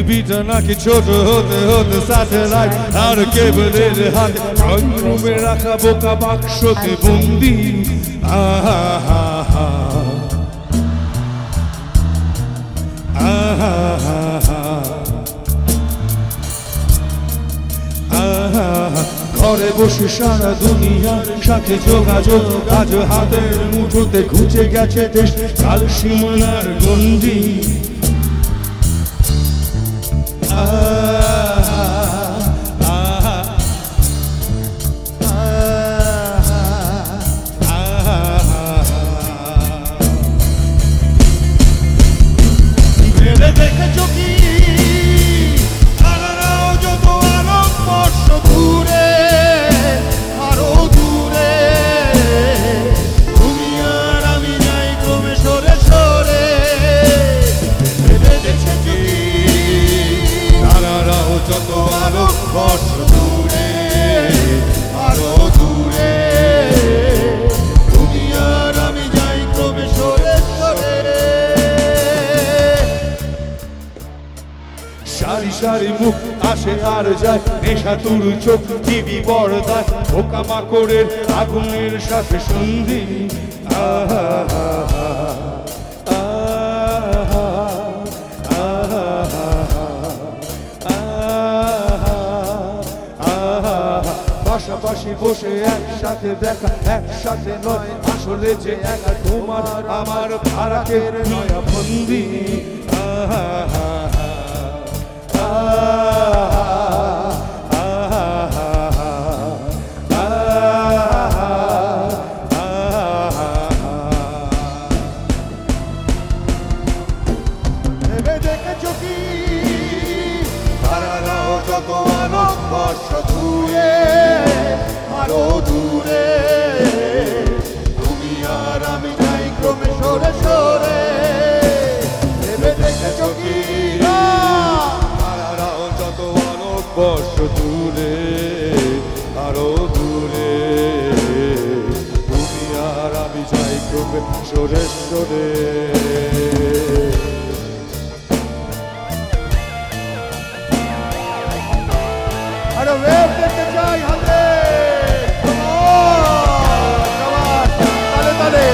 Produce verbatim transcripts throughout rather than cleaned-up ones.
পৃথিবীটা নাকি ছোট হতে হতে স্যাটেলাইট আর কেবলের হাতে ড্রয়িং রুমে রাখা বোকা বাক্সতে বন্দি। আহা হা হা আহা হা হা আহা ঘরে বসে সারা দুনিয়ার সাথে যোগাযোগ আজ হাতের মুঠোতে ঘুচে গেছে দেশ কাল সীমানার গন্ডি। দেখেছো কি তারারাও যত আরো বর্ষ দূরে আরো দূরে তুমি আর আমি যাই ক্রমে সরে সরে। দেখেছো কি তারারাও যত আরো বর্ষ দূরে আরো দূরে তুমি আর আমি যাই ক্রমে সরে সরে। সারি সারি মুখ আসে আর যায় নেশা তুর চোখ টিভি পর্দায় পোকামাকড়ের আগুনের সাথে সন্ধি। আহা আহা আহা আহা পাশাপাশি বসে একসাথে দেখা একসাথে নয় আসলে যে একা তোমার আমার ভাড়াটের নয়া বন্দি। আহা দেখেছো কি তারারাও যত আরো বর্ষ দূরে আরো দূরে তুমি আর আমি যাই ক্রমে সরে সরে। দেখেছো কি তারারাও যত আরো বর্ষ দূরে আরো দূরে তুমি আর আমি যাই ক্রমে সরে সরে। আরে ওয়েভ দেখতে চাই হাতে তালে তালে।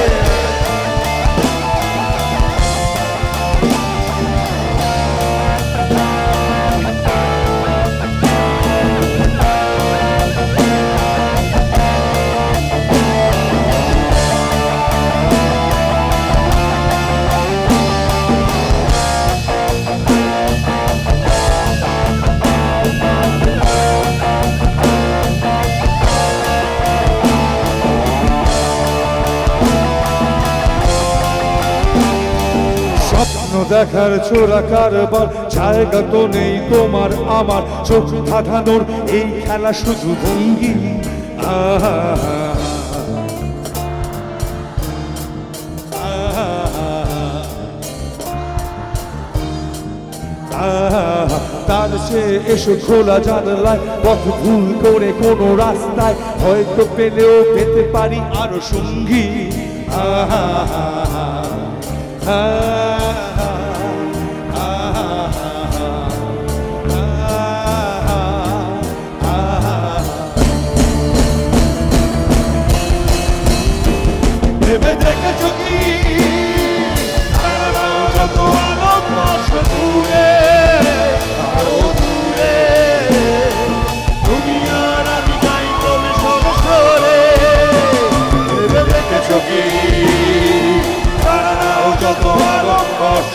দেখার ছোড়া কারবার জায়গা তো নেই তোমার আমার চোখ ধাঁধানোর এই খেলা শুধু ভঙ্গি। আহা তার সে এসো খোলা জানলায় পথ ভুল করে কোনো রাস্তায় হয়তো পেলেও পেতে পারি আরো সঙ্গী। আহা দেখেছো কি তারারাও যত আলো বর্ষ দূরে আরো দূরে তুমি আর আমি যাই ক্রমে সরে সরে। দেখেছো কি তারারাও যত আলো বর্ষ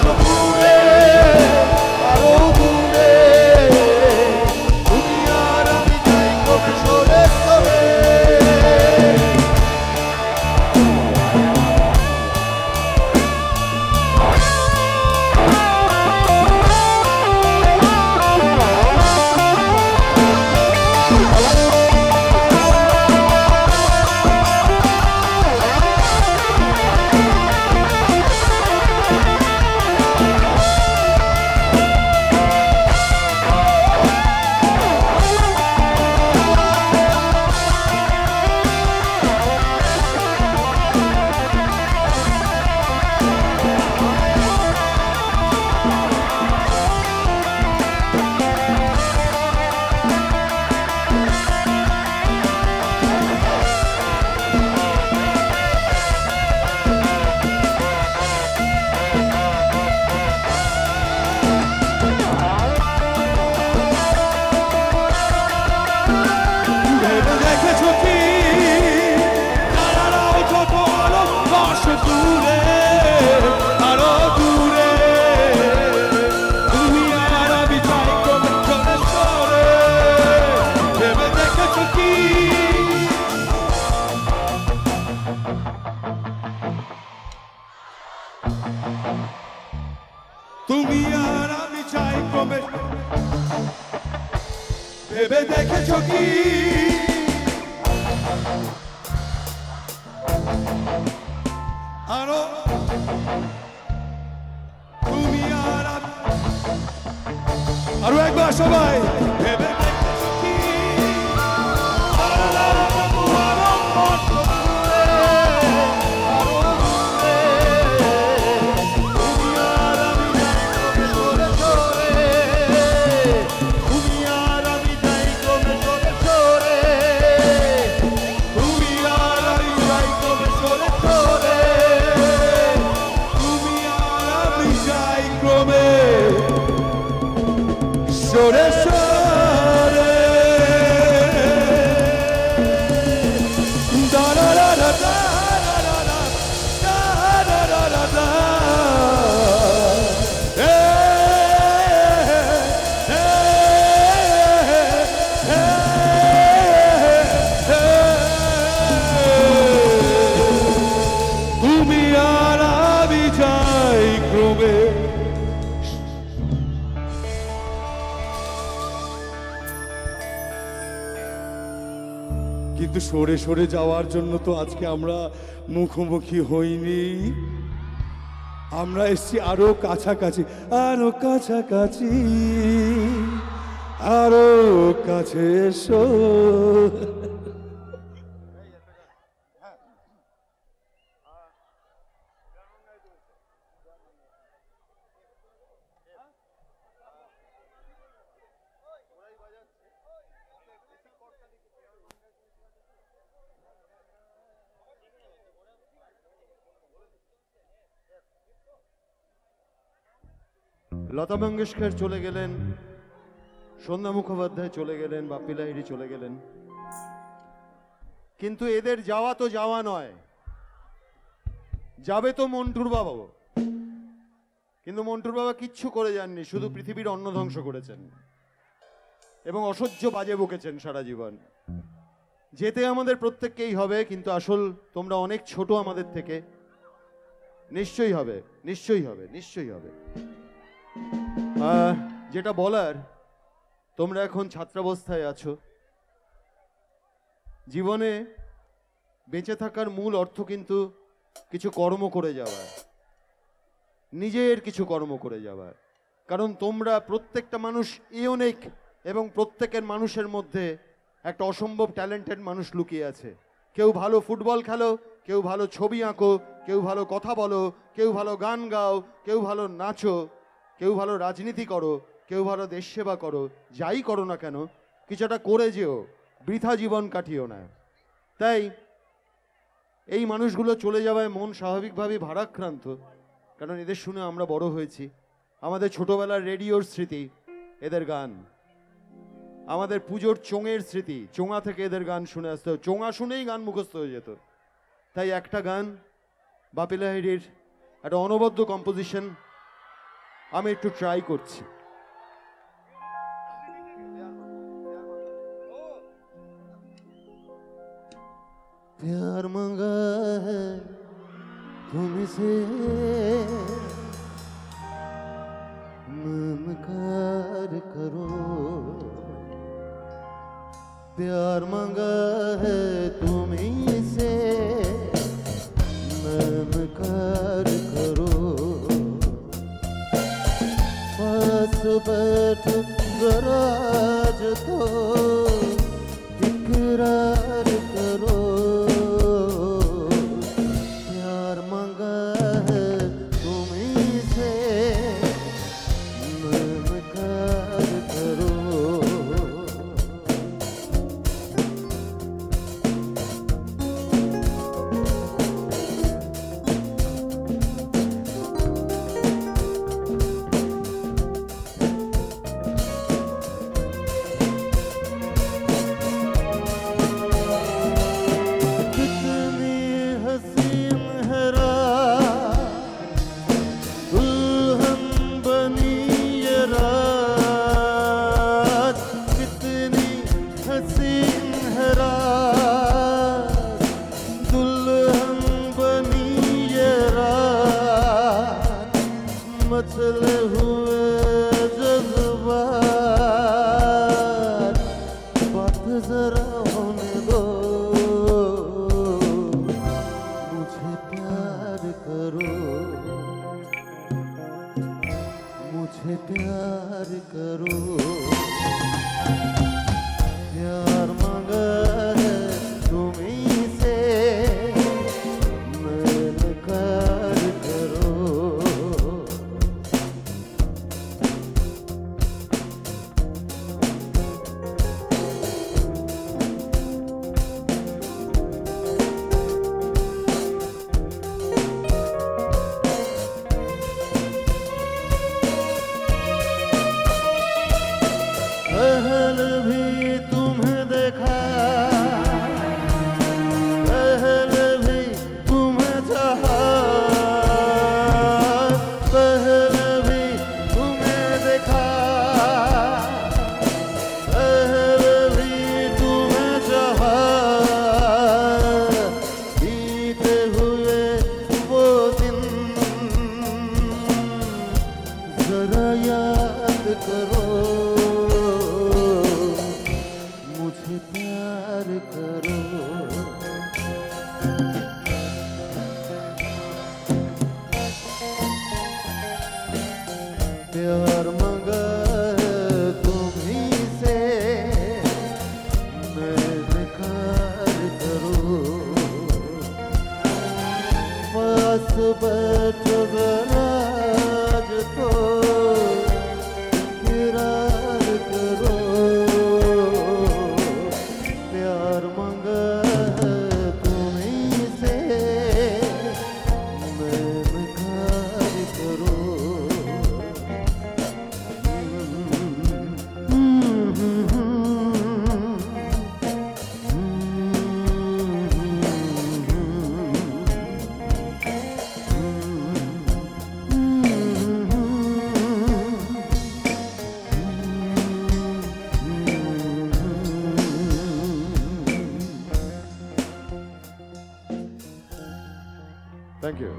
তুমি আর আমি চাই ক্রমে ভেবে দেখেছো কি আরো তুমি আর আমি আরো একবার সবাই ভেবে দেখেছো কি সরে সরে দা দা দা দা দা দা দা দা দা দা এ তুমি আর আমি যাই ক্রমে কিন্তু সরে সরে যাওয়ার জন্য তো আজকে আমরা মুখোমুখি হইনি আমরা এসছি আরো কাছাকাছি আরো কাছাকাছি আরো কাছে এসো লতা মঙ্গেশকর চলে গেলেন, সন্ধ্যা মুখোপাধ্যায় চলে গেলেন, বাপ্পি লাহিড়ী চলে গেলেন, কিন্তু এদের যাওয়া তো যাওয়া নয়, যাবে তো মন্টুর বাবা। কিন্তু মন্টুর বাবা কিচ্ছু করে যাননি, শুধু পৃথিবীর অন্ন ধ্বংস করেছেন এবং অসহ্য বাজে বকেছেন সারা জীবন। যেতে আমাদের প্রত্যেককেই হবে, কিন্তু আসল তোমরা অনেক ছোট আমাদের থেকে। নিশ্চয়ই হবে, নিশ্চয়ই হবে, নিশ্চয়ই হবে। যেটা বলার, তোমরা এখন ছাত্রাবস্থায় আছো। জীবনে বেঁচে থাকার মূল অর্থ কিন্তু কিছু কর্ম করে যাওয়া, নিজের কিছু কর্ম করে যাওয়া। কারণ তোমরা প্রত্যেকটা মানুষ ইউনিক এবং প্রত্যেকের মানুষের মধ্যে একটা অসম্ভব ট্যালেন্টেড মানুষ লুকিয়ে আছে। কেউ ভালো ফুটবল খেলো, কেউ ভালো ছবি আঁকো, কেউ ভালো কথা বলো, কেউ ভালো গান গাও, কেউ ভালো নাচো, কেউ ভালো রাজনীতি করো, কেউ ভালো দেশ সেবা করো। যাই করো না কেন, কিছুটা করে যেও, বৃথা জীবন কাটিও না। তাই এই মানুষগুলো চলে যাওয়ায় মন স্বাভাবিকভাবেই ভারাক্রান্ত, কারণ এদের শুনে আমরা বড় হয়েছি। আমাদের ছোটবেলার রেডিওর স্মৃতি এদের গান, আমাদের পুজোর চোঙের স্মৃতি, চোঙা থেকে এদের গান শুনে আসতো, চোঙা শুনেই গান মুখস্থ হয়ে যেত। তাই একটা গান বাপ্পি লাহিড়ীর একটা অনবদ্য কম্পোজিশন আমি একটু ট্রাই করছি। प्यार मांगा है तुमसे नमकार करो, प्यार मांगा है तुमसे नमकार करो, पास बैठ जरा तो इकरार करो, प्यार मांगा है तुमसे नमकार करो। बैठो जरा तो इकरार करो प्यार मांगा तुम्हीं से मैं इनकार करो Thank you.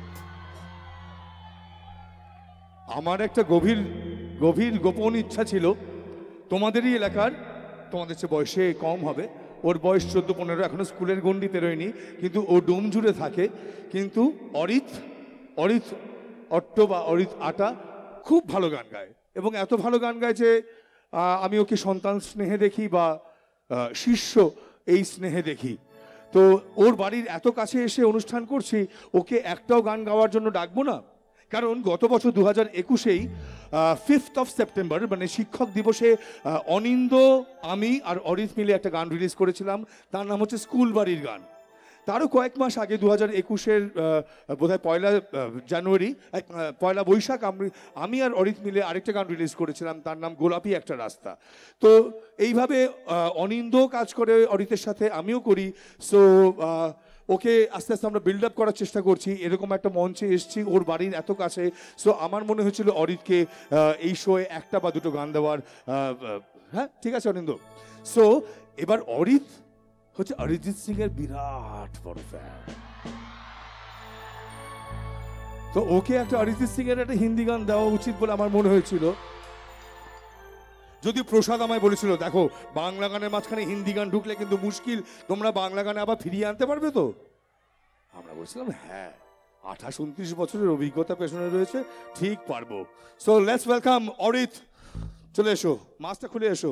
আমার একটা গভীর গভীর গোপন ইচ্ছা ছিল তোমাদেরই এলাকার, তোমাদের চেয়ে বয়সে কম হবে, ওর বয়স চোদ্দো পনেরো, এখনো স্কুলের গণ্ডি পেরোয়নি, কিন্তু ও ডোম জুড়ে থাকে। কিন্তু অরিত অরিত অট্ট বা অরিত আটা খুব ভালো গান গায়, এবং এত ভালো গান গায় যে আহ, আমি ওকে সন্তান স্নেহে দেখি বা আহ, শিষ্য এই স্নেহে দেখি। তো ওর বাড়ির এত কাছে এসে অনুষ্ঠান করছি, ওকে একটাও গান গাওয়ার জন্য ডাকবো না? কারণ গত বছর দু হাজার একুশেই ফিফথ অফ সেপ্টেম্বর মানে শিক্ষক দিবসে আহ, অনিন্দ, আমি আর অরিত মিলে একটা গান রিলিজ করেছিলাম, তার নাম হচ্ছে স্কুল বাড়ির গান। তারও কয়েক মাস আগে দু হাজার একুশের বোধহয় পয়লা আহ, জানুয়ারি আহ, পয়লা বৈশাখ আমি আমি আর অরিত মিলে আরেকটা গান রিলিজ করেছিলাম, তার নাম গোলাপি একটা রাস্তা। তো এইভাবে আহ, অনিন্দ কাজ করে অরিতের সাথে, আমিও করি। সো ওকে আস্তে আস্তে আমরা বিল্ড আপ করার চেষ্টা করছি, এরকম একটা মঞ্চে এসেছি ওর বাড়ির এত কাছে। সো আমার মনে হয়েছিল অরিতকে আহ, এই শোয়ে একটা বা দুটো গান দেওয়ার। আহ, হ্যাঁ ঠিক আছে অনিন্দ। সো এবার অরিত হচ্ছে অরিজিৎ সিং এর বিরাট বড় ফ্যান, তো ওকে একটা অরিজিৎ সিং এর একটা হিন্দি গান দেওয়া উচিত বলে আমার মনে হয়েছিল। যদি প্রসাদ আমায় বলেছিল দেখো বাংলা গানের মাঝখানে হিন্দি গান ঢুকলে কিন্তু মুশকিল, তোমরা বাংলা গানে আবার ফিরিয়ে আনতে পারবে তো? আমরা বলছিলাম হ্যাঁ, আঠাশ উনত্রিশ বছরের অভিজ্ঞতা পেছনে রয়েছে, ঠিক পারবো। সো লেটস ওয়েলকাম অরিত, চলে এসো, মাছটা খুলে এসো।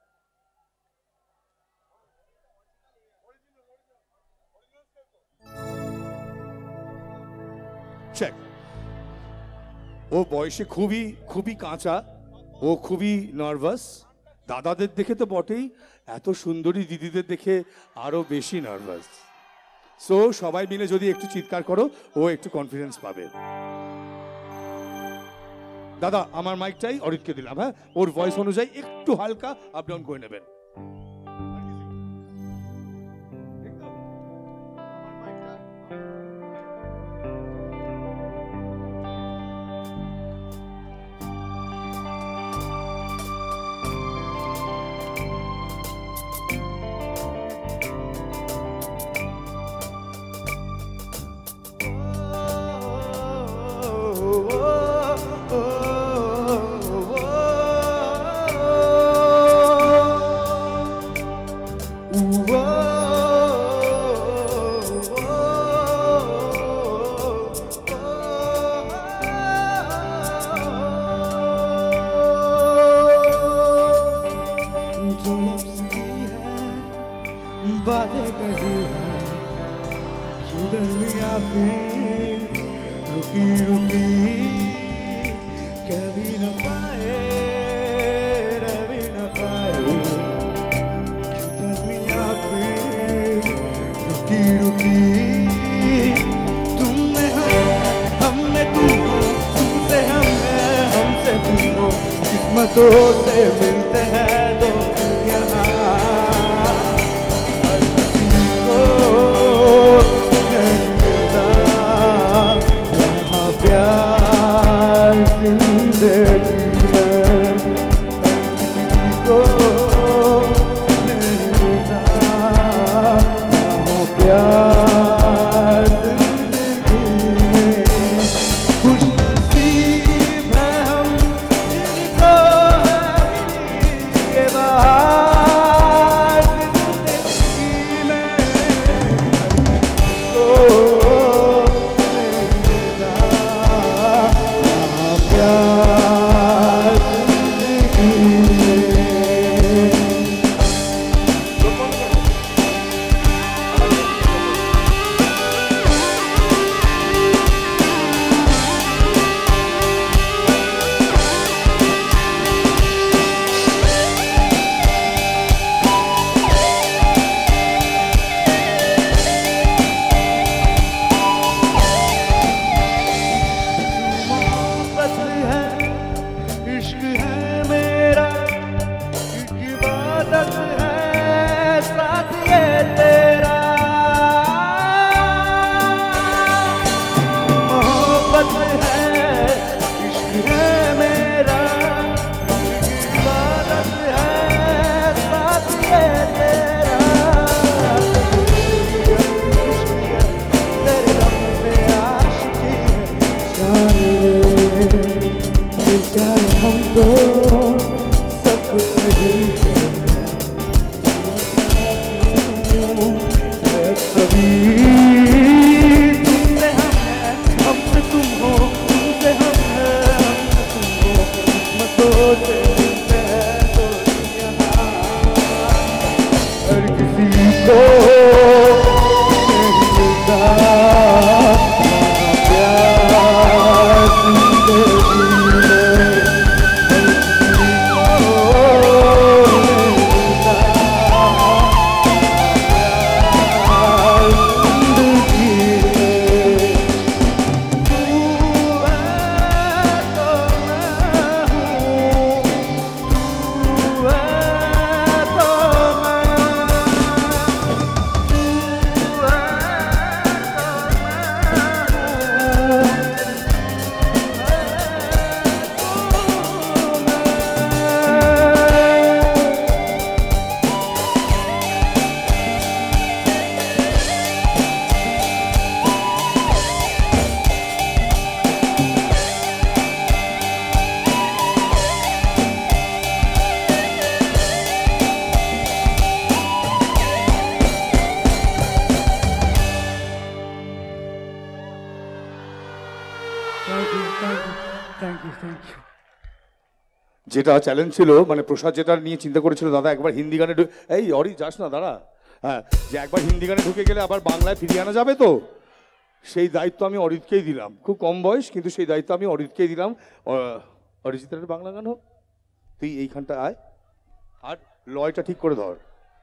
চেক। ও বয়সে খুবই খুবই কাঁচা, ও খুবই নার্ভাস, দাদাদের দেখে তো বটেই, এত সুন্দরী দিদিদের দেখে আরো বেশি নার্ভাস। সো সবাই মিলে যদি একটু চিৎকার করো, ও একটু কনফিডেন্স পাবে। দাদা আমার মাইকটাই অরিতকে দিলাম, হ্যাঁ, ওর ভয়েস অনুযায়ী একটু হালকা আপ ডাউন করে নেবেন। बातें कही है दुनिया पे रुकी रुकी कभी न पाए रवि न पाए दुनिया पे रुकी रुकी तुमने हम हमने तुमको तुमसे हमने हमसे तुमको किस्मतों से मिलते हैं दो यहाँ प्यार जिंदगी में को नहीं मिलता, प्यार जिंदगी में खुश नसीब है हम जिनको जिंदगी तुमसे हम हैं, हमसे तुम हो, तुमसे हम हैं, हमसे तुम हो, किस्मतों से मिलते हैं तो यहाँ हर किसी को नहीं मिलता प्यार जिंदगी में, हर किसी को नहीं मिलता प्यार जिंदगी में। तू है तो मैं हूँ, तू है तो मैं, तू है Thank you, thank you, thank you, thank you. যেটা চ্যালেঞ্জ ছিল, মানে প্রসাদ যেটা নিয়ে চিন্তা করেছিল দাদা, একবার হিন্দি গানে ঢু- এই অরি যাস না দাদা, হ্যাঁ, যে একবার হিন্দি গানে ঢুকে গেলে আবার বাংলায় ফিরিয়ে আনা যাবে, তো সেই দায়িত্ব আমি অরিতকেই দিলাম। খুব কম বয়স, কিন্তু সেই দায়িত্ব আমি অরিতকেই দিলাম। অ- অরিজিতের একটা বাংলা গান হোক, তুই এইখানটা আয় আর লয়টা ঠিক করে ধর।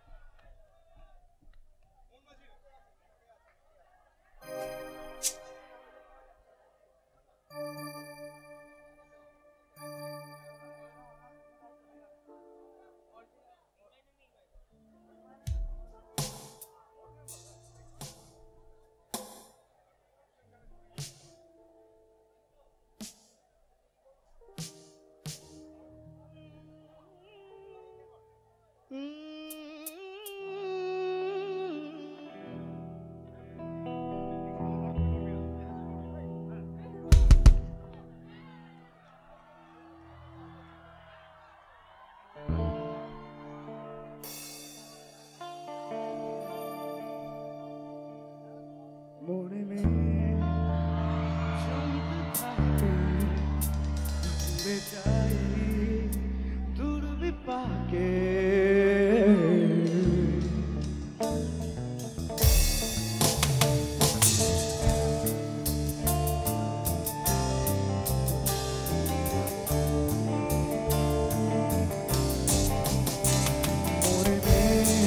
মনে মে চলতে থাকে দূরে যাই দূর বিপাকে মনে মে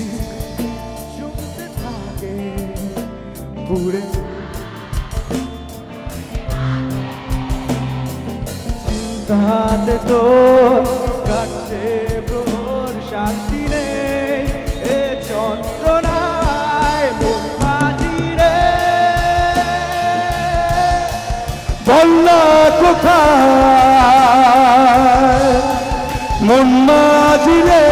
চলতে থাকে ঘুরে চিন্তাতে তো কাটছে প্রহর, শান্তি নেই এ যন্ত্রণায় মন মাঝি রে, বল্লা কোথায় মন মাঝি রে,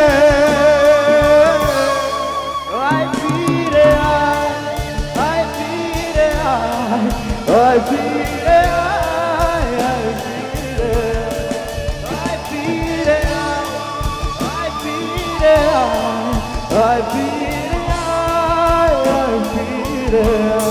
আয় ফিরে আয়, আয় ফিরে আয়, আয় ফিরে আয়, আয় ফিরে, আয় ফিরে আয়, আয় ফিরে আয়, আয় ফিরে আয়, আয় ফিরে আয়।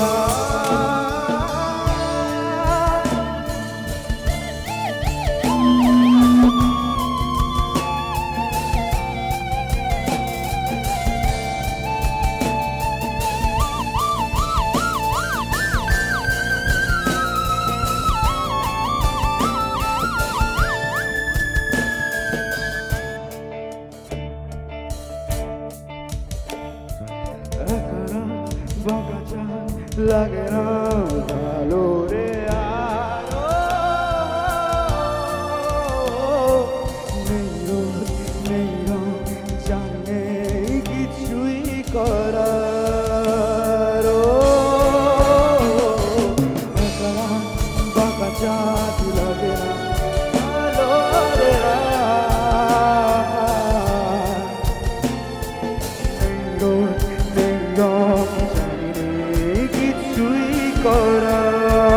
লাগে না ভালো রে আলো, নেই রোদ নেই রং জানে কিছুই করার, বাঁকা চাঁদ লাগে না ভালো রে, নেই রোদ নেই রং জানি কিছুই করার।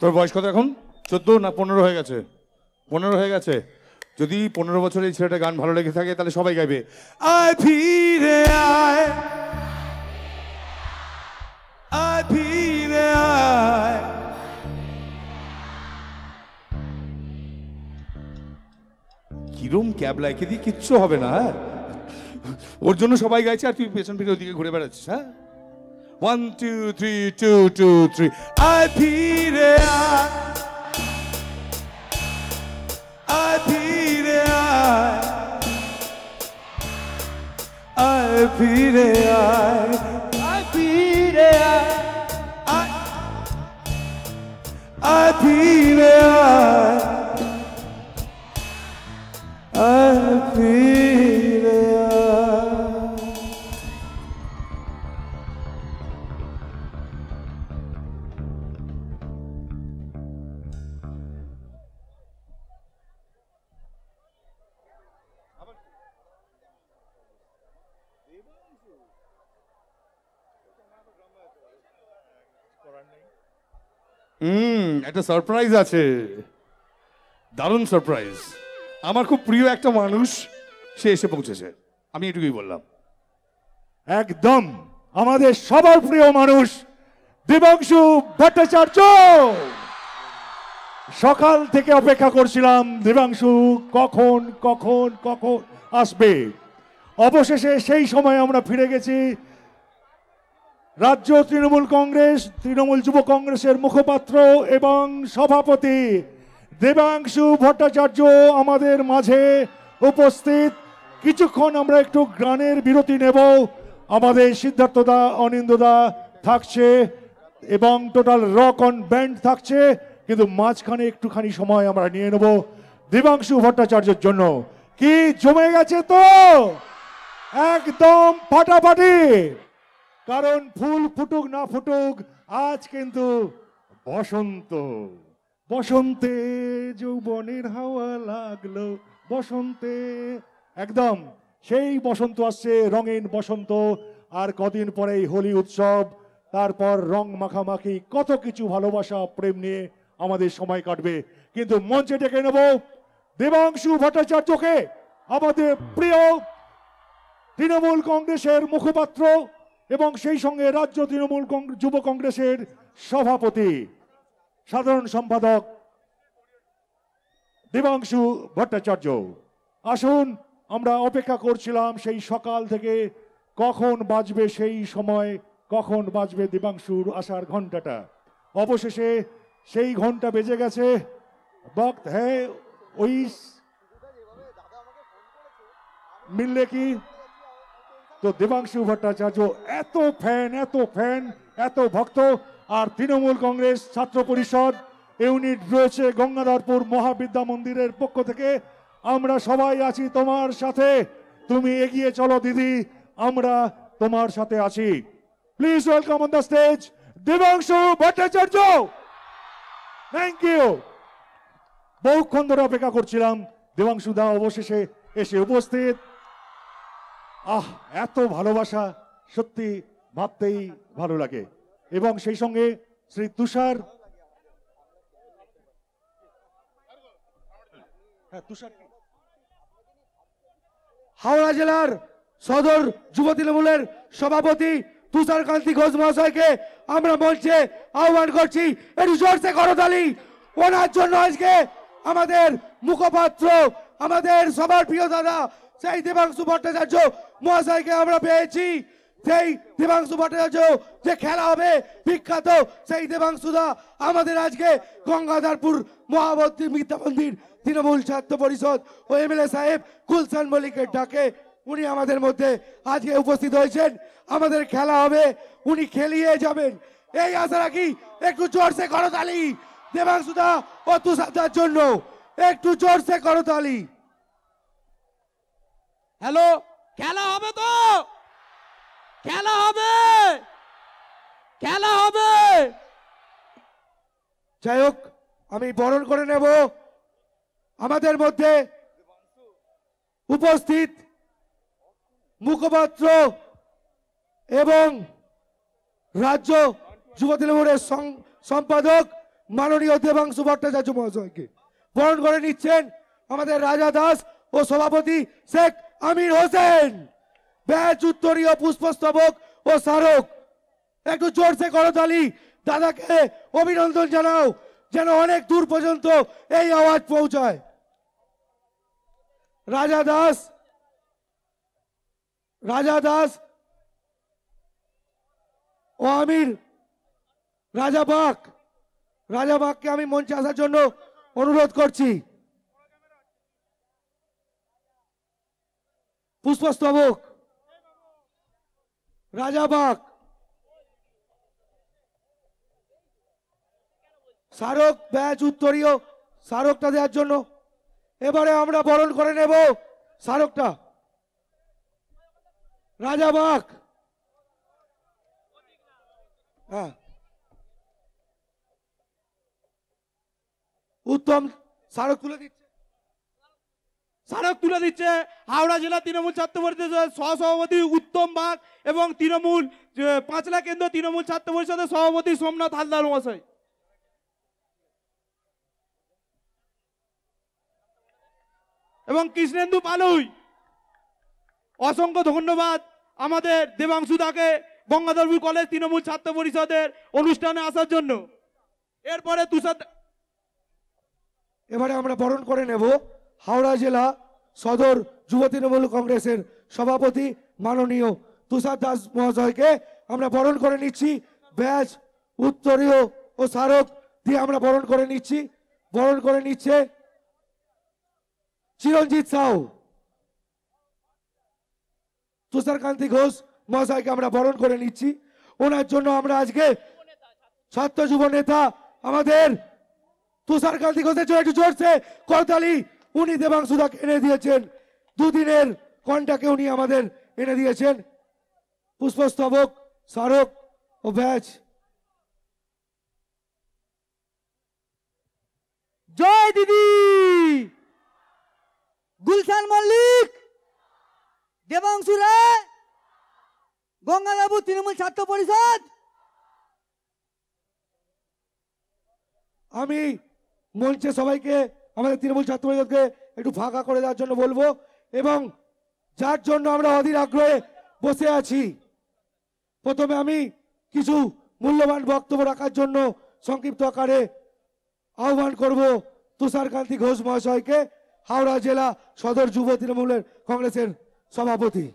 তোর বয়স কত এখন? চোদ্দ না পনেরো হয়ে গেছে? পনেরো হয়ে গেছে। যদি পনেরো বছরের এই ছেলেটা গান ভালো লেগে থাকে তাহলে সবাই গাইবে আয় ফিরে আয়, আয় ফিরে আয়। কিরম ক্যাব লাইকে দিয়ে কিচ্ছু হবে না, হ্যাঁ? ওর জন্য সবাই গাইছে আর তুই পেছন ফিরে ওদিকে ঘুরে বেড়াচ্ছিস, হ্যাঁ? One two three two two three আয় ফিরে আয়, আয় ফিরে আয়, আয় ফিরে আয়, আয় ফিরে আয়, আয় আয় ফিরে আয়, আয় ফিরে আয়। হুম, একটা সারপ্রাইজ আছে, দারুণ সারপ্রাইজ। আমার খুব প্রিয় একটা মানুষ সে এসে পৌঁছেছে, আমি এটুকুই বললাম। একদম আমাদের সবার প্রিয় মানুষ দেবাংশু ভট্টাচার্য। সকাল থেকে অপেক্ষা করছিলাম দেবাংশু কখন কখন কখন আসবে। অবশেষে সেই সময় আমরা ফিরে গেছি। রাজ্য তৃণমূল কংগ্রেস, তৃণমূল যুব কংগ্রেসের মুখপাত্র এবং সভাপতি দেবাংশু ভট্টাচার্য আমাদের মাঝে উপস্থিত। কিছুক্ষণ আমরা একটু গানের বিরতি নেব। আমাদের সিদ্ধার্থদা, অনিন্দদা থাকছে এবং টোটাল রক অন ব্যান্ড থাকছে, কিন্তু মাঝখানে একটুখানি সময় আমরা নিয়ে নেব দেবাংশু ভট্টাচার্যের জন্য। কি জমে গেছে তো একদম ফাটাফাটি, কারণ ফুল ফুটুক না ফুটুক আজ কিন্তু বসন্ত। বসন্তে যৌবনের হাওয়া লাগলো বসন্তে, একদম সেই বসন্ত আসছে, রঙিন বসন্ত। আর কদিন পরেই হোলি উৎসব, তারপর রং মাখামাখি, কত কিছু ভালোবাসা প্রেম নিয়ে আমাদের সময় কাটবে। কিন্তু মঞ্চে ডেকে নেব দেবাংশু ভট্টাচার্যকে, আমাদের প্রিয় তৃণমূল কংগ্রেসের মুখপাত্র এবং সেই সঙ্গে রাজ্য তৃণমূল যুব কংগ্রেসের সভাপতি, সাধারণ সম্পাদক দেবাংশু ভট্টাচার্য। আসুন, আমরা অপেক্ষা করছিলাম সেই সকাল থেকে, কখন বাজবে সেই সময়, কখন বাজবে দেবাংশুর আসার ঘন্টাটা। অবশেষে সেই ঘন্টা বেজে গেছে। বক্ত হ্যাঁ ওই মিললে কি তো দেবাংশু ভট্টাচার্য এত ফ্যান, এত ফ্যান, এত ভক্ত। আর তৃণমূল কংগ্রেস ছাত্র পরিষদ ইউনিট রয়েছে গঙ্গাধরপুর মহাবিদ্যা মন্দিরের পক্ষ থেকে। আমরা সবাই আছি তোমার সাথে, তুমি এগিয়ে চলো দিদি, আমরা তোমার সাথে আছি। Please welcome on the stage Debangshu Bhattacharya. Thank you. বহুক্ষণ ধরে অপেক্ষা করছিলাম, দেবাংশু দা অবশেষে এসে উপস্থিত। আহ, এত ভালোবাসা সত্যি ভাবতেই ভালো লাগে। এবং সেই সঙ্গে শ্রী তুষার, হ্যাঁ তুষার হাওড়া জেলার সদর যুব তৃণমূলের সভাপতি তুষার কান্তি ঘোষ মহাশয়কে আমরা মঞ্চে আহ্বান করছি। একটু জোরসে করতালি ওনার জন্য। আজকে আমাদের মুখপাত্র, আমাদের সবার প্রিয় দাদা সেই দেবাংশু ভট্টাচার্য মহাশয়কে আমরা পেয়েছি। সেই দেবাংশু ভট্টাচার্য যে খেলা হবে বিখ্যাত, সেই দেবাংশুদা আমাদের আজকে গঙ্গাধরপুর মহাবতী বিদ্যা মন্দির তৃণমূল ছাত্র পরিষদ ও এমএলএ সাহেব গুলশান মল্লিকের ডাকে উনি আমাদের মধ্যে আজকে উপস্থিত হয়েছেন। আমাদের খেলা হবে, উনি খেলিয়ে যাবেন এই আশা রাখি। একটু জোরসে করতালি দেবাংশুদা ও তুষারদার জন্য, একটু জোরসে করতালি। হ্যালো, খেলা হবে তো? খেলা হবে, খেলা হবে। যাই হোক, আমি বরণ করে নেব আমাদের মধ্যে উপস্থিত মুখপাত্র এবং রাজ্য যুব তৃণমূলের সম্পাদক মাননীয় দেবাংশু ভট্টাচার্য মহাশয়কে। বরণ করে নিচ্ছেন আমাদের রাজা দাস ও সভাপতি শেখ আমির হোসেন। ব্যাচ উত্তরীয় পুষ্পস্তবক ও স্মারক একটু জোরসে করতালি, দাদাকে অভিনন্দন জানাও যেন অনেক দূর পর্যন্ত এই আওয়াজ পৌঁছায়। রাজা দাস রাজা দাস ও আমির রাজা বাগ রাজা বাগকে আমি মঞ্চে আসার জন্য অনুরোধ করছি। পুষ্পস্তবক রাজা বাগ, স্মারক ব্যাচ উত্তরীয় স্মারকটা দেওয়ার জন্য এবারে আমরা বরণ করে নেব স্মারকটা। রাজা বাগ, হ্যাঁ উত্তম স্মারক তুলে দিচ্ছে স্মারক তুলে দিচ্ছে হাওড়া জেলা তৃণমূল ছাত্র পরিষদের সহসভাপতি উত্তম বাগ এবং তৃণমূল পাঁচলা কেন্দ্র তৃণমূল ছাত্র পরিষদের সভাপতি সোমনাথ হালদার মহাশয়। এবং কৃষ্ণেন্দু পালুই, অসংখ্য ধন্যবাদ আমাদের দেবাংশু দাকে গঙ্গাধরপুর কলেজ তৃণমূল ছাত্র পরিষদের অনুষ্ঠানে আসার জন্য। এরপরে তুষার এবারে আমরা বরণ করে নেব হাওড়া জেলা সদর যুব তৃণমূল কংগ্রেসের সভাপতি মাননীয় তুষার দাস মহাশয়কে আমরা বরণ করে নিচ্ছি। ব্যাচ উত্তরীয় ও স্মারক দিয়ে আমরা বরণ করে নিচ্ছি। বরণ করে নিচ্ছে চিরঞ্জিত সাউ। তুষারকান্তি ঘোষ মহাশয়কে আমরা বরণ করে নিচ্ছি। ওনার জন্য আমরা আজকে ছাত্র যুব নেতা আমাদের তুষারকান্তি ঘোষের জন্য একটু জোরছে করতালি। উনি দেবাংশুদাকে এনে দিয়েছেন, দুদিনের কন্টাকে উনি আমাদের এনে দিয়েছেন পুষ্পস্তবক, স্মারক ও ব্যাচ। জয় দিদি, গুলশান মল্লিক, দেবাংশু রায়, গঙ্গাধরপুর তৃণমূল ছাত্র পরিষদ। আমি মঞ্চে সবাইকে আমাদের তৃণমূল ছাত্র পরিষদকে একটু ফাঁকা করে দেওয়ার জন্য বলবো, এবং যার জন্য আমরা অধীর আগ্রহে বসে আছি, প্রথমে আমি কিছু মূল্যবান বক্তব্য রাখার জন্য সংক্ষিপ্ত আকারে আহ্বান করব তুষারকান্তি ঘোষ মহাশয়কে, হাওড়া জেলা সদর যুব তৃণমূলের কংগ্রেসের সভাপতি।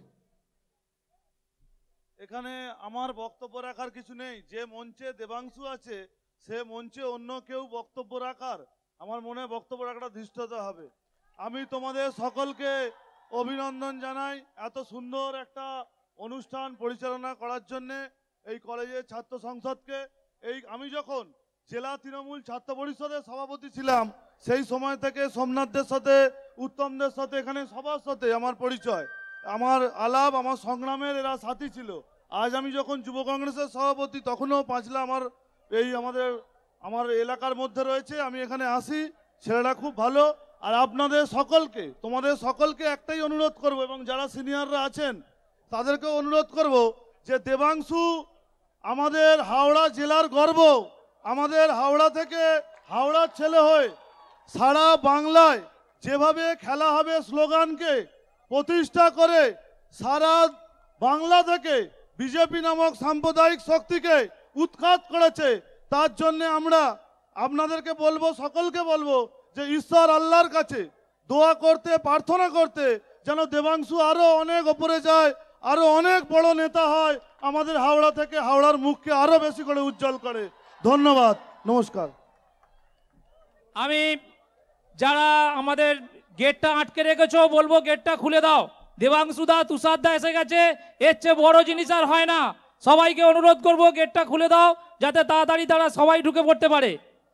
এখানে আমার বক্তব্য রাখার কিছু নেই। যে মঞ্চে দেবাংশু আছে সে মঞ্চে অন্য কেউ বক্তব্য রাখার আমার মনে বক্তব্য রাখাটা ধৃষ্টতা হবে। আমি তোমাদের সকলকে অভিনন্দন জানাই এত সুন্দর একটা অনুষ্ঠান পরিচালনা করার জন্যে এই কলেজের ছাত্র সংসদকে। এই আমি যখন জেলা তৃণমূল ছাত্র পরিষদের সভাপতি ছিলাম সেই সময় থেকে সোমনাথদের সাথে উত্তমদের সাথে এখানে সবার সাথে আমার পরিচয়, আমার আলাপ, আমার সংগ্রামের এরা সাথী ছিল। আজ আমি যখন যুব কংগ্রেসের সভাপতি তখনও পাঁচলা আমার এই আমাদের আমার এলাকার মধ্যে রয়েছে। আমি এখানে আসি, ছেলেরা খুব ভালো। আর আপনাদের সকলকে তোমাদের সকলকে একটাই অনুরোধ করব, এবং যারা সিনিয়ররা আছেন তাদেরকেও অনুরোধ করব যে দেবাংশু আমাদের হাওড়া জেলার গর্ব। আমাদের হাওড়া থেকে হাওড়ার ছেলে হয়ে সারা বাংলায় যেভাবে খেলা হবে স্লোগানকে প্রতিষ্ঠা করে সারা বাংলা থেকে বিজেপি নামক সাম্প্রদায়িক শক্তিকে উৎখাত করেছে, তার জন্য আমরা আপনাদেরকে বলবো, সকলকে বলবো যে ঈশ্বর আল্লাহর কাছে দোয়া করতে, প্রার্থনা করতে যেন দেবাংশু আরো অনেক ওপরে যায়, আরো অনেক বড় নেতা হয়, আমাদের হাওড়া থেকে হাওড়ার মুখকে আরো বেশি করে উজ্জ্বল করে। ধন্যবাদ, নমস্কার। আমি যারা আমাদের গেটটা আটকে রেখেছো বলবো গেটটা খুলে দাও। দেবাংশুদা তুষারদা এসে গেছে, এর চেয়ে বড় জিনিস আর হয় না। সবাইকে অনুরোধ করব গেটটা খুলে দাও যাতে তাড়াতাড়ি তারা সবাই ঢুকে পড়তে পারে।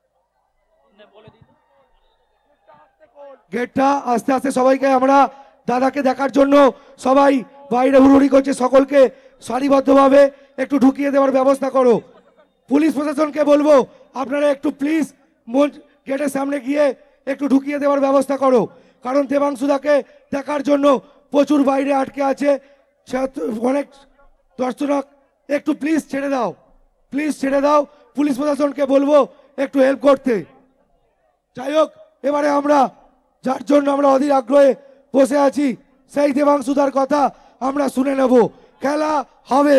গেটটা আস্তে আস্তে সবাইকে আমরা দাদাকে দেখার জন্য সবাই বাইরে হুড়ুড়ি করছে, সকলকে সারিবদ্ধভাবে একটু ঢুকিয়ে দেওয়ার ব্যবস্থা করো। পুলিশ প্রশাসনকে বলবো আপনারা একটু প্লিজ গেটের সামনে গিয়ে একটু ঢুকিয়ে দেওয়ার ব্যবস্থা করো, কারণ দেবাংশুদাকে দেখার জন্য প্রচুর বাইরে আটকে আছে অনেক দর্শক। একটু প্লিজ ছেড়ে দাও, প্লিজ ছেড়ে দাও। পুলিশ প্রশাসনকে বলবো একটু হেল্প করতে। যাই হোক, এবারে আমরা যার জন্য আমরা অধীর আগ্রহে বসে আছি সেই দেবাংশুদার কথা আমরা শুনে নেব। খেলা হবে।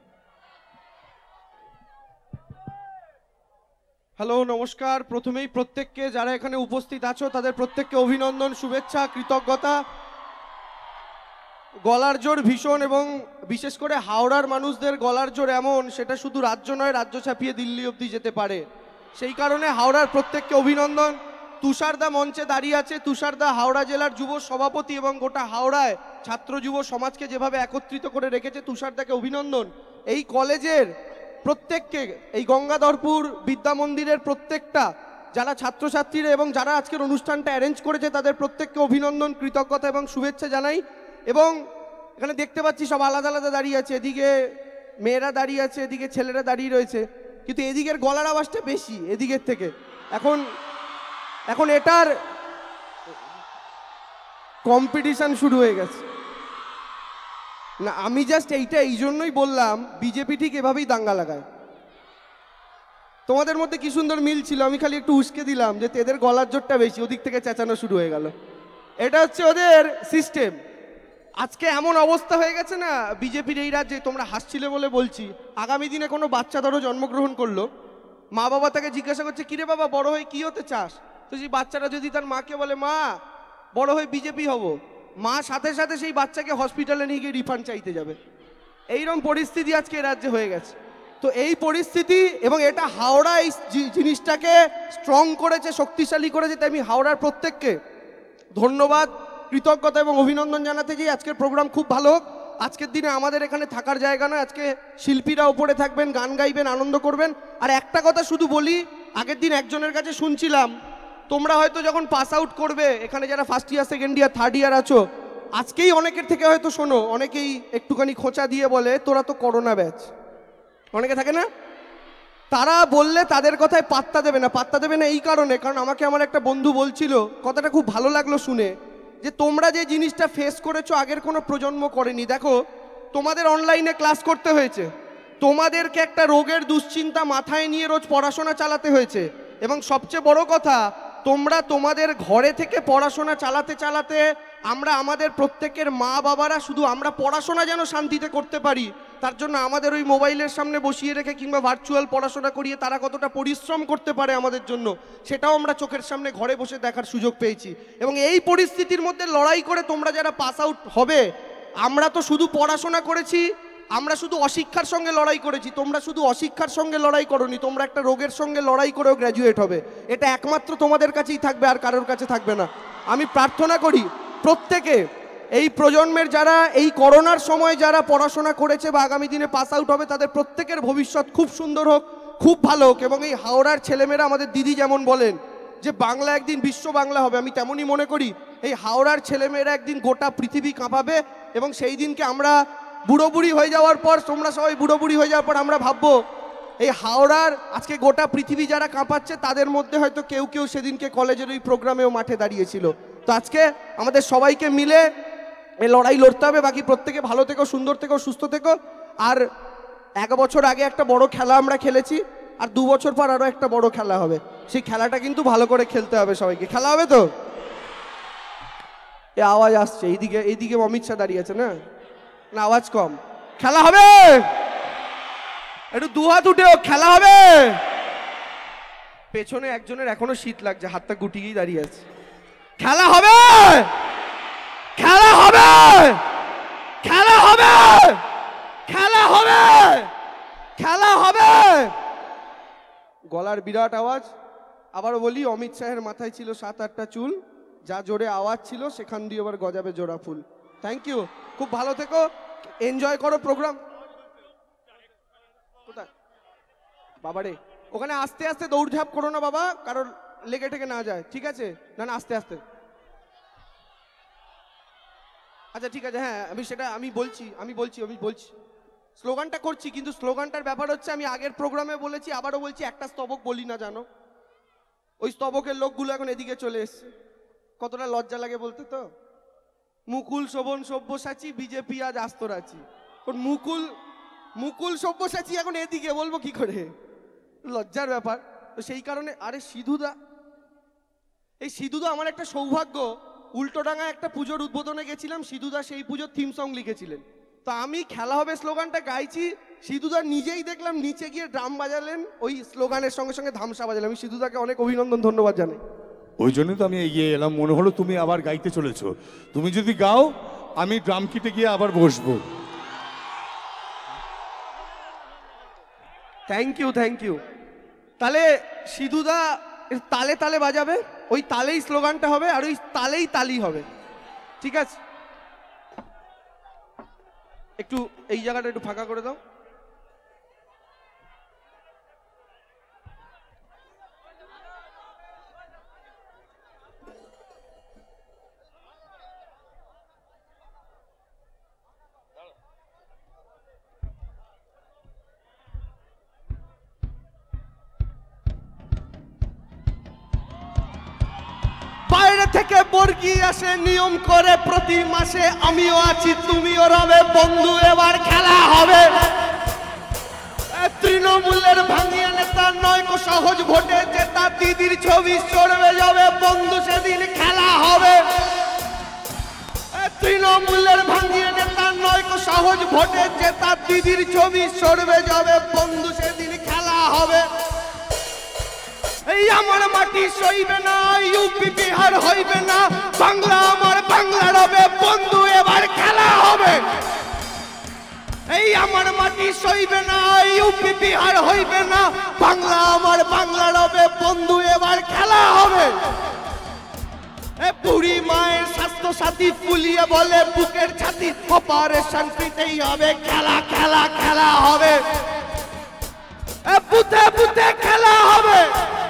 হ্যালো, নমস্কার। প্রথমেই প্রত্যেককে যারা এখানে উপস্থিত আছো তাদের প্রত্যেককে অভিনন্দন, শুভেচ্ছা, কৃতজ্ঞতা। গলার জোর ভীষণ, এবং বিশেষ করে হাওড়ার মানুষদের গলার জোর এমন, সেটা শুধু রাজ্য নয়, রাজ্য ছাপিয়ে দিল্লি অবধি যেতে পারে। সেই কারণে হাওড়ার প্রত্যেককে অভিনন্দন। তুষারদা মঞ্চে দাঁড়িয়ে আছে। তুষারদা হাওড়া জেলার যুব সভাপতি এবং গোটা হাওড়ায় ছাত্র যুব সমাজকে যেভাবে একত্রিত করে রেখেছে, তুষারদাকে অভিনন্দন। এই কলেজের প্রত্যেককে, এই গঙ্গাধরপুর বিদ্যা মন্দিরের প্রত্যেকটা যারা ছাত্রছাত্রীরা এবং যারা আজকের অনুষ্ঠানটা অ্যারেঞ্জ করেছে তাদের প্রত্যেককে অভিনন্দন, কৃতজ্ঞতা এবং শুভেচ্ছা জানাই। এবং এখানে দেখতে পাচ্ছি সব আলাদা আলাদা দাঁড়িয়ে আছে। এদিকে মেয়েরা দাঁড়িয়ে আছে, এদিকে ছেলেরা দাঁড়িয়ে রয়েছে, কিন্তু এদিকের গলার আওয়াজটা বেশি এদিকের থেকে। এখন এখন এটার কম্পিটিশন শুরু হয়ে গেছে। না, আমি জাস্ট এইটা এই জন্যই বললাম, বিজেপি ঠিক এভাবেই দাঙ্গা লাগায়। তোমাদের মধ্যে কি সুন্দর মিল ছিল, আমি খালি একটু উস্কে দিলাম যে এদের গলার জোরটা বেশি, ওদিক থেকে চেঁচানো শুরু হয়ে গেল। এটা হচ্ছে ওদের সিস্টেম। আজকে এমন অবস্থা হয়ে গেছে না বিজেপির এই রাজ্যে, তোমরা হাসছিলে বলে বলছি, আগামী দিনে কোনো বাচ্চা ধরো জন্মগ্রহণ করলো, মা বাবা তাকে জিজ্ঞাসা করছে, কিরে বাবা বড় হয়ে কি হতে চাস? তো সেই বাচ্চাটা যদি তার মাকে বলে, মা বড় হয়ে বিজেপি হব, মা সাথে সাথে সেই বাচ্চাকে হসপিটালে নিয়ে গিয়ে রিফান্ড চাইতে যাবে। এইরকম পরিস্থিতি আজকে রাজ্যে হয়ে গেছে। তো এই পরিস্থিতি, এবং এটা হাওড়া এই জিনিসটাকে স্ট্রং করেছে, শক্তিশালী করেছে। তাই আমি হাওড়ার প্রত্যেককে ধন্যবাদ, কৃতজ্ঞতা এবং অভিনন্দন জানাতে চাই। আজকের প্রোগ্রাম খুব ভালো হোক। আজকের দিনে আমাদের এখানে থাকার জায়গা নয়, আজকে শিল্পীরা উপরে থাকবেন, গান গাইবেন, আনন্দ করবেন। আর একটা কথা শুধু বলি, আগের দিন একজনের কাছে শুনছিলাম, তোমরা হয়তো যখন পাস আউট করবে, এখানে যারা first year, second year, third year আছো, আজকেই অনেকের থেকে হয়তো শোনো, অনেকেই একটুখানি খোঁচা দিয়ে বলে, তোরা তো করোনা ব্যাচ, অনেকে থাকে না, তারা বললে তাদের কথায় পাত্তা দেবে না। পাত্তা দেবে না এই কারণে, কারণ আমাকে আমার একটা বন্ধু বলছিল, কথাটা খুব ভালো লাগলো শুনে, যে তোমরা যে জিনিসটা ফেস করেছো আগের কোনো প্রজন্ম করেনি। দেখো, তোমাদের অনলাইনে ক্লাস করতে হয়েছে, তোমাদেরকে একটা রোগের দুশ্চিন্তা মাথায় নিয়ে রোজ পড়াশোনা চালাতে হয়েছে, এবং সবচেয়ে বড় কথা, তোমরা তোমাদের ঘরে থেকে পড়াশোনা চালাতে চালাতে আমরা আমাদের প্রত্যেকের মা বাবারা শুধু আমরা পড়াশোনা যেন শান্তিতে করতে পারি, তার জন্য আমাদের ওই মোবাইলের সামনে বসিয়ে রেখে কিংবা ভার্চুয়াল পড়াশোনা করিয়ে তারা কতটা পরিশ্রম করতে পারে আমাদের জন্য, সেটাও আমরা চোখের সামনে ঘরে বসে দেখার সুযোগ পেয়েছি। এবং এই পরিস্থিতির মধ্যে লড়াই করে তোমরা যারা পাস আউট হবে, আমরা তো শুধু পড়াশোনা করেছি, আমরা শুধু অশিক্ষার সঙ্গে লড়াই করেছি, তোমরা শুধু অশিক্ষার সঙ্গে লড়াই করোনি, তোমরা একটা রোগের সঙ্গে লড়াই করেও গ্র্যাজুয়েট হবে। এটা একমাত্র তোমাদের কাছেই থাকবে, আর কারোর কাছে থাকবে না। আমি প্রার্থনা করি প্রত্যেকে, এই প্রজন্মের যারা এই করোনার সময় যারা পড়াশোনা করেছে বা আগামী দিনে পাস আউট হবে, তাদের প্রত্যেকের ভবিষ্যৎ খুব সুন্দর হোক, খুব ভালো হোক। এবং এই হাওড়ার ছেলেমেয়েরা, আমাদের দিদি যেমন বলেন যে বাংলা একদিন বিশ্ব বাংলা হবে, আমি তেমনই মনে করি এই হাওড়ার ছেলেমেয়েরা একদিন গোটা পৃথিবী কাঁপাবে। এবং সেই দিনকে আমরা বুড়ো বুড়ি হয়ে যাওয়ার পর, তোমরা সবাই বুড়ো বুড়ি হয়ে যাওয়ার পর আমরা ভাববো এই হাওড়ার আজকে গোটা পৃথিবী যারা কাঁপাচ্ছে, তাদের মধ্যে হয়তো কেউ কেউ সেদিনকে কলেজের ওই প্রোগ্রামেও মাঠে দাঁড়িয়েছিল। তো আজকে আমাদের সবাইকে মিলে এই লড়াই লড়তে হবে। বাকি প্রত্যেকে ভালো থেকো, সুন্দর থেকো, সুস্থ থেকো। আর এক বছর আগে একটা বড় খেলা আমরা খেলেছি, আর দু বছর পর আরও একটা বড় খেলা হবে। সেই খেলাটা কিন্তু ভালো করে খেলতে হবে সবাইকে। খেলা হবে তো? এ আওয়াজ আসছে এইদিকে, এইদিকে অমিত শাহ দাঁড়িয়ে আছে না, না আওয়াজ কম। খেলা হবে, একটু দু হাত উঠেও খেলা হবে। পেছনে একজনের এখনো শীত লাগছে, হাতটা গুটিয়েই দাঁড়িয়ে আছে। খেলা হবে, খেলা হবে, খেলা হবে, খেলা হবে, খেলা হবে। গলার বিরাট আওয়াজ। আবারও বলি, অমিত শাহের মাথায় ছিল সাত আটটা চুল, যা জোরে আওয়াজ ছিল সেখান দিয়ে আবার গজাবে জোড়া ফুল। থ্যাংক ইউ, খুব ভালো থেকো, এনজয় করো প্রোগ্রাম। কোথায় বাবারে? ওখানে আস্তে আস্তে দৌড়ঝাঁপ করো না বাবা, কারণ লেগে টেগে না যায়, ঠিক আছে? না না, আস্তে আস্তে। আচ্ছা ঠিক আছে, হ্যাঁ আমি সেটা আমি বলছি আমি বলছি আমি বলছি স্লোগানটা করছি, কিন্তু স্লোগানটার ব্যাপার হচ্ছে, আমি আগের প্রোগ্রামে বলেছি, আবারও বলছি, একটা স্তবক বলি না জানো, ওই স্তবকের লোকগুলো এখন এদিকে চলে এসছে। কতটা লজ্জা লাগে বলতে তো। মুকুল শোভন সব্যসাচী, বিজেপি আজ আস্তরাচি। মুকুল মুকুল সব্যসাচী এখন এদিকে, বলবো কি করে, লজ্জার ব্যাপার। তো সেই কারণে আরে সিধুদা, এই সিধুদা আমার একটা সৌভাগ্য, উল্টোডাঙ্গায় একটা পুজোর উদ্বোধনে গেছিলাম, সিধুদা সেই পুজোর থিম সং লিখেছিলেন। তো আমি খেলা হবে স্লোগানটা গাইছি, সিধুদা নিজেই দেখলাম নিচে গিয়ে ড্রাম বাজালেন, ওই স্লোগানের সঙ্গে সঙ্গে ধামসা বাজালেন। আমি সিধুদাকে অনেক অভিনন্দন ধন্যবাদ জানাই। ওই জন্য তো আমি এগিয়ে এলাম, মনে হলো তুমি আবার গাইতে চলেছো। তুমি যদি গাও আমি ড্রাম কিটে গিয়ে আবার বসবো। Thank you thank you. তাহলে সিধুদা তালে তালে বাজাবে, ওই তালেই স্লোগানটা হবে আর ওই তালেই তালি হবে, ঠিক আছে? একটু এই জায়গাটা একটু ফাঁকা করে দাও। বাইরে থেকে বর্গি আসে নিয়ম করে প্রতি মাসে, আমিও আছি তুমিও রবে বন্ধু, এবার খেলা হবে। তৃণমূলের ভাঙিয়ে নেতা নয় কো সহজ ভোটে জেতা, দিদির ছবি চড়বে যাবে বন্ধু, সেদিন খেলা হবে। তৃণমূলের ভাঙিয়ে নেতা নয় কো সহজ ভোটে জেতা, দিদির ছবি চড়বে যাবে বন্ধু, সেদিন খেলা হবে। এই আমার মাটি সইবে না, ইউপি বিহার হইবে না, বাংলা আমার বাংলা রবে বন্ধু, এবার খেলা হবে। এই আমার মাটি সইবে না, ইউপি বিহার হইবে না, বাংলা আমার বাংলা রবে বন্ধু, এবার খেলা হবে। এ বুড়ি মায়ের স্বাস্থ্য সাথী ফুলিয়ে বলে বুকের ছাতি, অপারেশন ফ্রিতেই হবে, খেলা খেলা খেলা হবে। এ বুথে বুথে খেলা হবে,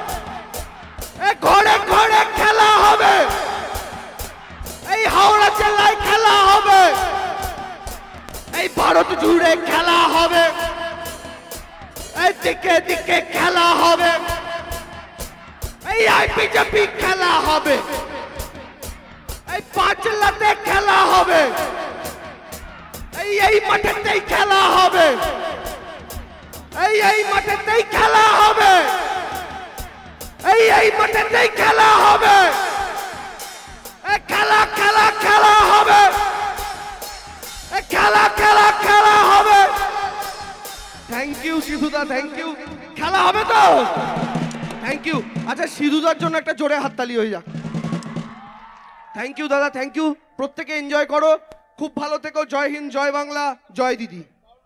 ঘরে ঘরে খেলা হবে, এই হাওড়া জেলায় খেলা হবে, এই ভারত জুড়ে খেলা হবে, এই দিকে দিকে খেলা হবে, এই বিজেপি খেলা হবে, এই পাঁচলাতে খেলা হবে, এই এই মাঠেতেই খেলা হবে, এই এই মাঠেতেই খেলা হবে, এই এই মাঠেতেই খেলা হবে, খেলা খেলা খেলা হবে, খেলা খেলা খেলা হবে। থ্যাংক ইউ সিধুদা, থ্যাংক ইউ। খেলা হবে তো? Thank you. আচ্ছা সিধুদার জন্য একটা জোরে হাততালি হয়ে যাক। থ্যাংক ইউ দাদা, থ্যাংক ইউ। প্রত্যেকে এনজয় করো, খুব ভালো থেকো। জয় হিন্দ, জয় বাংলা, জয় দিদি।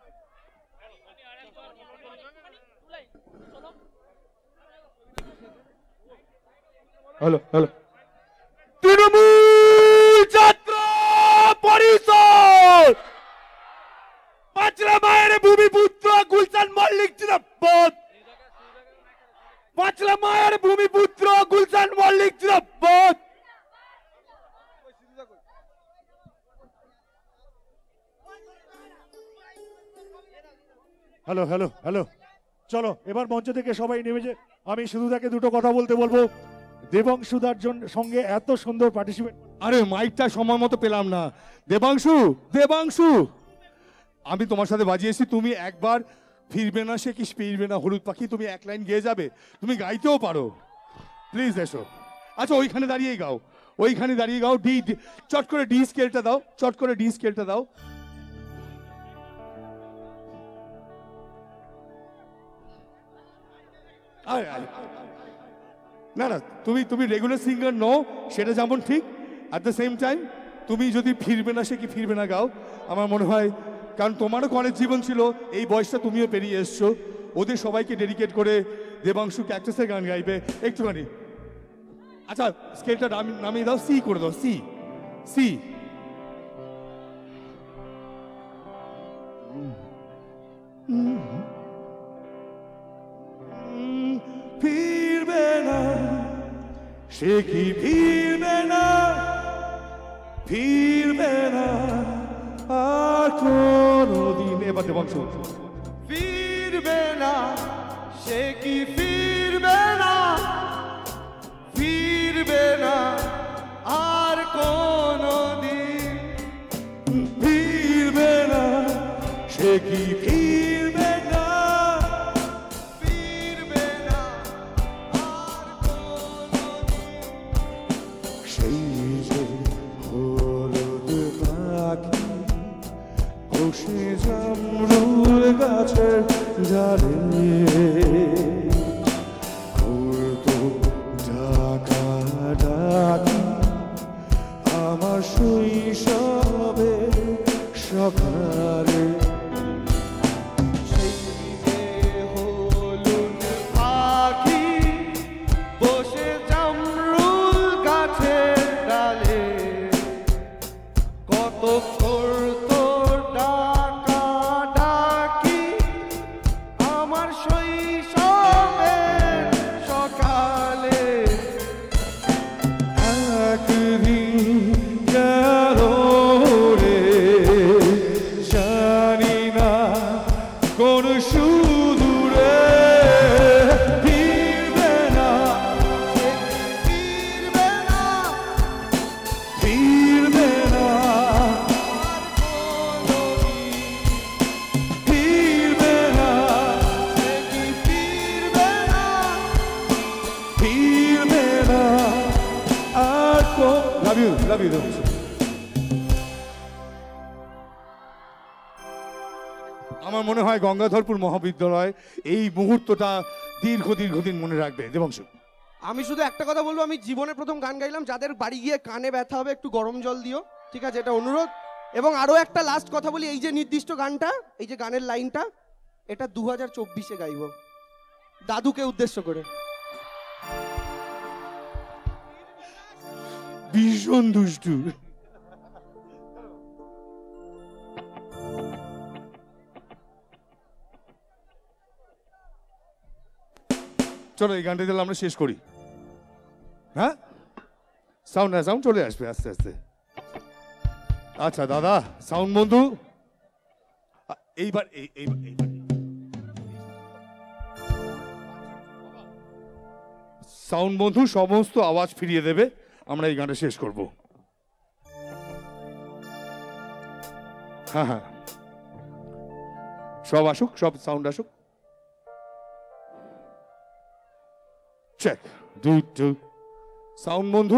হ্যালো হ্যালো তৃণমূল ছাত্র পরিষদ, পাঁচলা মায়ের ভূমিপুত্র গুলশান মল্লিক জিন্দাবাদ, পাঁচলা মায়ের ভূমিপুত্র গুলশান মল্লিক জিন্দাবাদ। হ্যালো হ্যালো হ্যালো চলো এবার মঞ্চ থেকে সবাই নেমে। আমি শুধু তাকে দুটো কথা বলতে বলবো। দেবাংশুদার সঙ্গে এত সুন্দর পার্টিসিপেট, আরে মাইকটা সময় মতো পেলাম না। দেবাংশু, দেবাংশু আমি তোমার সাথে বাজিয়েছি, তুমি একবার ফিরবে না সে কি ফিরবে না হলুদ পাখি, তুমি এক লাইন গেয়ে যাবে, তুমি গাইতেও পারো, প্লিজ এসো। আচ্ছা ওইখানে দাঁড়িয়ে গাও, ওইখানে দাঁড়িয়ে গাও। ডি চট করে ডি স্কেলটা দাও, চট করে ডি স্কেলটা দাও। আরে আরে না না, তুমি তুমি রেগুলার সিঙ্গার নও, সেটা যেমন ঠিক। অ্যাট দ্য সেম টাইম তুমি যদি ফিরবে না সে কি ফিরবে না গাও, আমার মনে হয়, কারণ তোমারও কলেজ জীবন ছিল, এই বয়সটা তুমিও পেরিয়ে এসছো। ওদের সবাইকে ডেডিকেট করে দেবাংশু ক্যাকটাসের গান গাইবে একটুখানি। আচ্ছা স্কেলটা নামিয়ে দাও, সি করে দাও, সি সি। ফিরবে না সে কি ফিরবে না, ফিরবে না আর কোনদিন। এবার দেবাংশু। ফিরবে না সে কি ফিরবে না, ফিরবে না আর কোনদিন, ফিরবে না সে কি ফিরবে না, ফিরবে না গাছের ডালে করতো ডাকা ডাকি আমার শৈশবে সকালে। সেই যে হলুদ পাখি বসে জামরুল গাছের ডালে কত করতো ডাকা ডাকি আমার শৈশবের সকালে। একদিন গেল রে জানি না কোন সুদূরে ফিরবে না ফিরবে না ফিরবে না ফিরবে না ফিরবে না ফিরবে না আর কো লাভ ইউ লাভ ইউ আমার মনে হয় গঙ্গাধরপুর মহাবিদ্যালয় এই মুহূর্তটা দীর্ঘ দীর্ঘদিন মনে রাখবে। দেবাংশু, আমি শুধু একটা কথা বলবো, আমি জীবনে প্রথম গান গাইলাম, যাদের বাড়ি গিয়ে কানে ব্যথা হবে একটু গরম জল দিও, ঠিক আছে, এটা অনুরোধ। এবং আরও একটা লাস্ট কথা বলি, এই যে নির্দিষ্ট গানটা, এই যে গানের লাইনটা, এটা দু হাজার চব্বিশে গাইব দাদুকে উদ্দেশ্য করে। ভীষণ দুষ্টু। চলো এই গানটা দিলে আমরা শেষ করি। হ্যাঁ, সাউন্ড না সাউন্ড চলে আসবে আস্তে আস্তে। আচ্ছা দাদা, সাউন্ড বন্ধু, আ, এইবার এই এইবার এইবার সাউন্ড বন্ধু সমস্ত আওয়াজ ফিরিয়ে দেবে, আমরা এই গানটা শেষ করব। হ্যাঁ হ্যাঁ, সব আসুক, সব সাউন্ড আসুক। চেক দুই টু, সাউন্ড বন্ধু।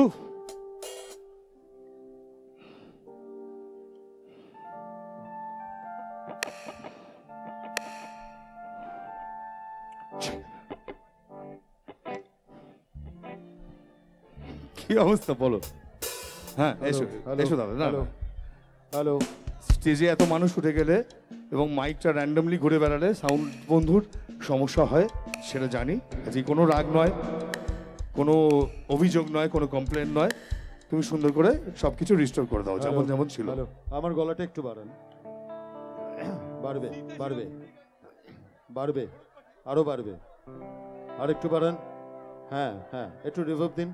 কি অবস্থা বলো? হ্যাঁ এসো এসো দাদা। না হ্যালো, স্টেজে এত মানুষ উঠে গেলে এবং মাইকটা র্যান্ডমলি ঘুরে বেড়ালে সাউন্ড বন্ধুর সমস্যা হয়, সেটা জানি। যে কোনো রাগ নয়, কোনো অভিযোগ নয়, কোনো কমপ্লেন নয়। তুমি সুন্দর করে সবকিছু রিস্টোর করে দাও যেমন যেমন ছিল। হ্যালো, আমার গলাটা একটু বাড়ান। বাড়বে বাড়বে বাড়বে আরো বাড়বে, আর একটু বাড়ান। হ্যাঁ হ্যাঁ, একটু রিভার্ব দিন।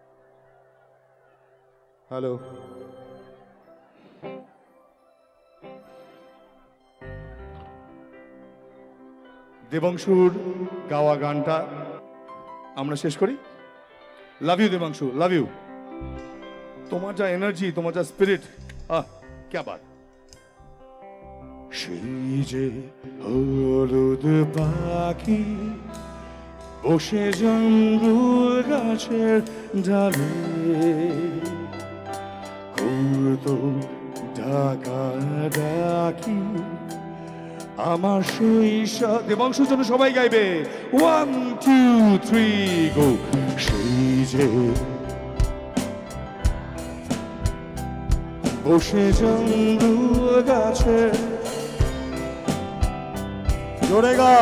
হ্যালো, দেবাংশুর গাওয়া গানটা আমরা শেষ করি। Love you Debangshu, love you. তোমার যা এনার্জি, তোমার যা স্পিরিট, আহ ক্যা বাত। সেই যে হলুদ পাখি বসে জঙ্গল গাছের ডালে করতো ডাকা ডাকি আমার শৈশব। দেবাংশুর জন্য সবাই গাইবে। One two three go. সেই যে বসে জঙ্গল গাছের জোরে গা।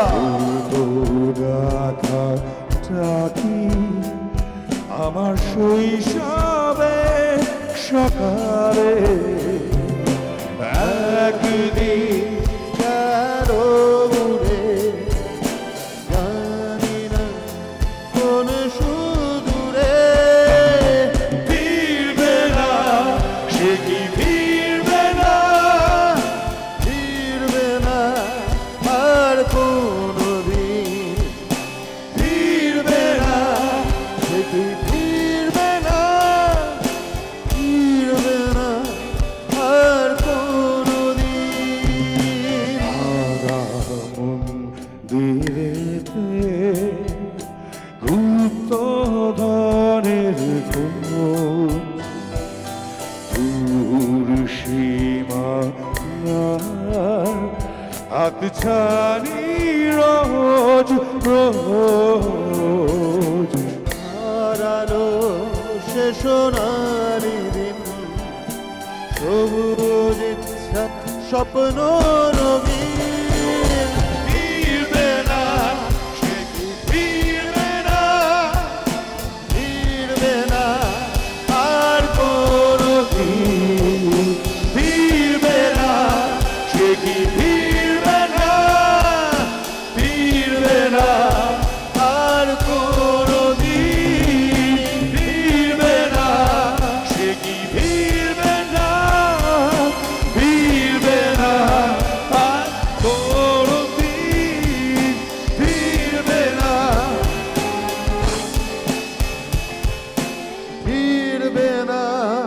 ডাকা ডাকি আমার শৈশবে সকালে একদিন গেল উড়ে, জানি না কোন সুদূরে ফিরবে না, সে কি ফিরবে না ফিরবে না আর কোনদিন, ফিরবে না সে কি ফিরবে না ফিরবে না আর কোনদিন। মন্দিরেতে গুপ্ত ধনের দূর সীমা হাত ছা জানি রোজ রোজ হারালো সে সোনালি দিন, সবুজ ইচ্ছা স্বপ্ন রঙিন। ফিরবে না সে কি ফিরবে না, ফিরবে না আর কোনদিন, ফিরবে না সে কি ফিরবে না, ফিরবে না আর কোনদিন, ফিরবে না সে কি ফিরবে না, ফিরবে না আর কোনদিন, ফিরবে না, ফিরবে না।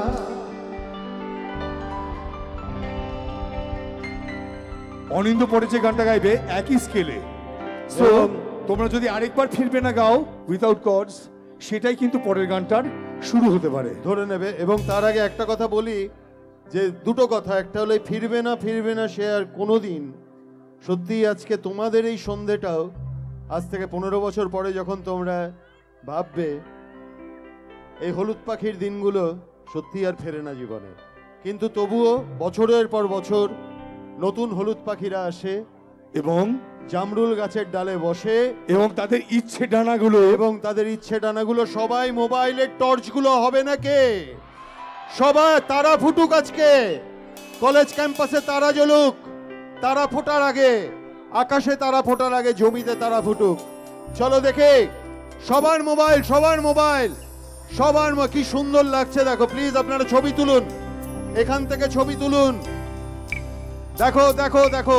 অনিন্দ পরে যে গানটা গাইবে একই স্কেলে, সো তোমরা যদি আরেকবার ফিরবে না গাও উইথাউট কর্ডস, সেটাই কিন্তু পরের গানটার শুরু হতে পারে, ধরে নেবে। এবং তার আগে একটা কথা বলি, যে দুটো কথা, একটা হলো এই ফিরবে না ফিরবে না সে আর কোনোদিন। সত্যি আজকে তোমাদের এই সন্ধেটাও আজ থেকে পনেরো বছর পরে যখন তোমরা ভাববে, এই হলুদ পাখির দিনগুলো সত্যি আর ফেরে না জীবনে, কিন্তু তবুও বছরের পর বছর নতুন হলুদ পাখিরা আসে এবং জামরুল গাছের ডালে বসে, এবং তাদের ইচ্ছে ডানাগুলো, এবং তাদের ইচ্ছে ডানাগুলো সবাই মোবাইলের টর্চগুলো হবে না কে, সবাই তারা ফুটুক আজকে, কলেজ ক্যাম্পাসে তারা জ্বলুক, তারা ফোটার আগে আকাশে তারা ফোটার আগে জমিতে তারা ফুটুক। চলো দেখে সবার মোবাইল, সবার মোবাইল, সবার মো- কি সুন্দর লাগছে দেখো। প্লিজ আপনারা ছবি তুলুন, এখান থেকে ছবি তুলুন, দেখো দেখো দেখো।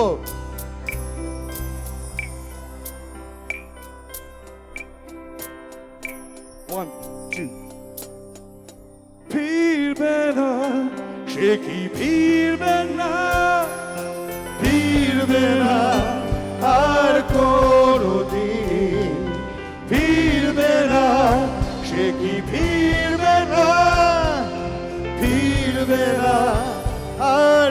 One two. ফিরবে না সে কি ফিরবে না, ফিরবে না আর কোনদিন, ফিরবে না সে কি ফিরবে না, ফিরবে না আর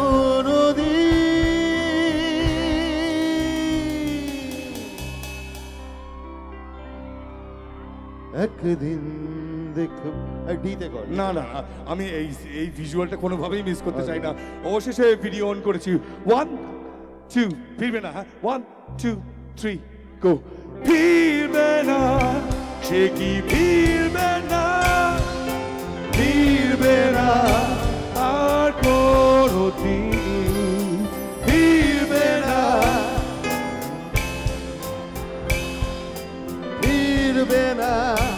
কোনদিন। একদিন দেখো ডিতে কর না না আমি এই এই ভিজুয়ালটা কোনোভাবেই মিস করতে চাই না। অবশেষে ভিডিও অন করেছি। ওয়ান টু, ফিরবে না, হ্যাঁ, ওয়ান টু থ্রি গো। ফিরবে না সে কি ফিরবে না, ফিরবে না আর কোনদিন, ফিরবে না, ফিরবে না,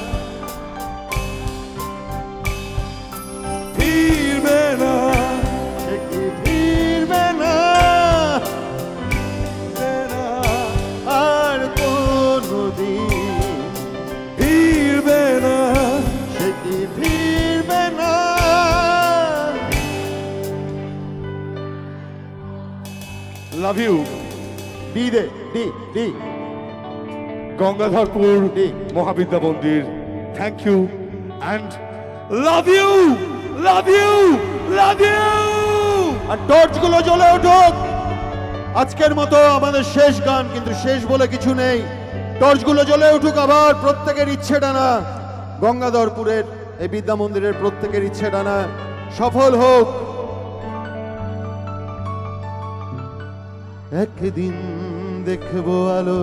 ফিরবে না সে কি ফিরবে না, আর কোনদিন, ফিরবে না। সে কি ফিরবে না। Love you. ডি দে, D D Gangadharpur মহাবিদ্যা Mandir, thank you and love you, love you, love you. আর টর্চগুলো জ্বলে উঠুক। আজকের মতো আমাদের শেষ গান, কিন্তু শেষ বলে কিছু নেই। টর্চগুলো জ্বলে উঠুক আবার, প্রত্যেকের ইচ্ছে ডানা, গঙ্গাধরপুরের এই বিদ্যা মন্দিরের প্রত্যেকের ইচ্ছে ডানা সফল হোক। একদিন দেখবো আলো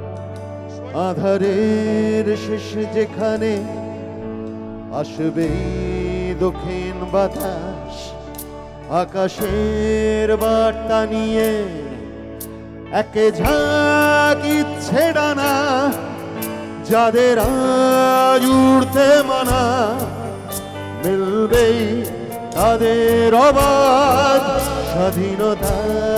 আধারের শেষে, যেখানে আসবে দক্ষিণ বাতাস আকাশের বার্তা নিয়ে, একে ঝাঁক ইচ্ছে ডানা, যাদের আজ উড়তে মানা, মিলবেই তাদের অবাধ স্বাধীনতা।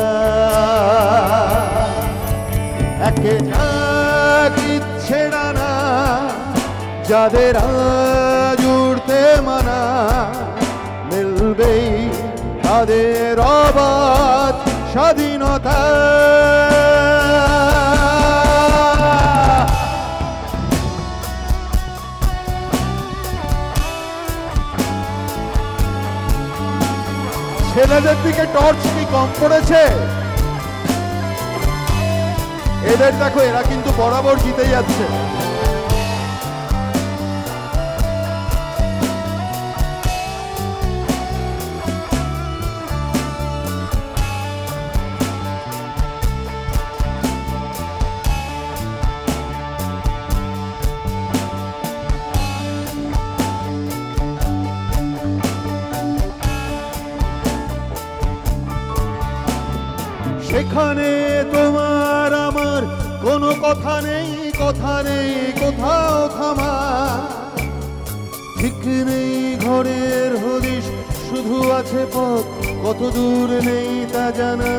একে ঝাঁক ইচ্ছে ডানা, যাদের আজ উড়তে মানা, মিলবেই তাদের অবাধ স্বাধীনতা। ছেলেদের দিকে টর্চ কি কম পড়েছে? এদের দেখো, এরা কিন্তু বরাবর জিতে যাচ্ছে। সেখানে তোমার আমার কোনো কথা নেই, কথা নেই কোথাও থামা, ঠিক নেই ঘরের হদিশ, শুধু আছে পথ কত দূর নেই তা জানা।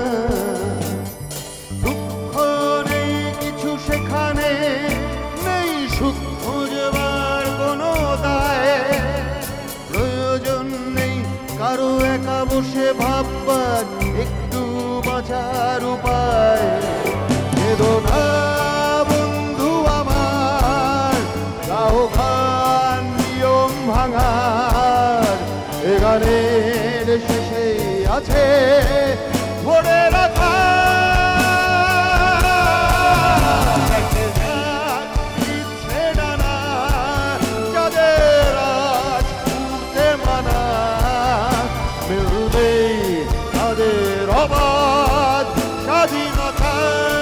দুঃখ নেই কিছু সেখানে, নেই সুখ খুঁজবার কোনো দায়, প্রয়োজন নেই কারো একা বসে ভাববার একটু বাঁচার উপায়। কেঁদো না বন্ধু আমার, গাও গান নিয়ম ভাঙার, এ গানের শেষে আছে ধরে রাখা। ইচ্ছে ডানা যাদের আজ উড়তে মানা, মিলবে তাদের অবাধ স্বাধীনতা।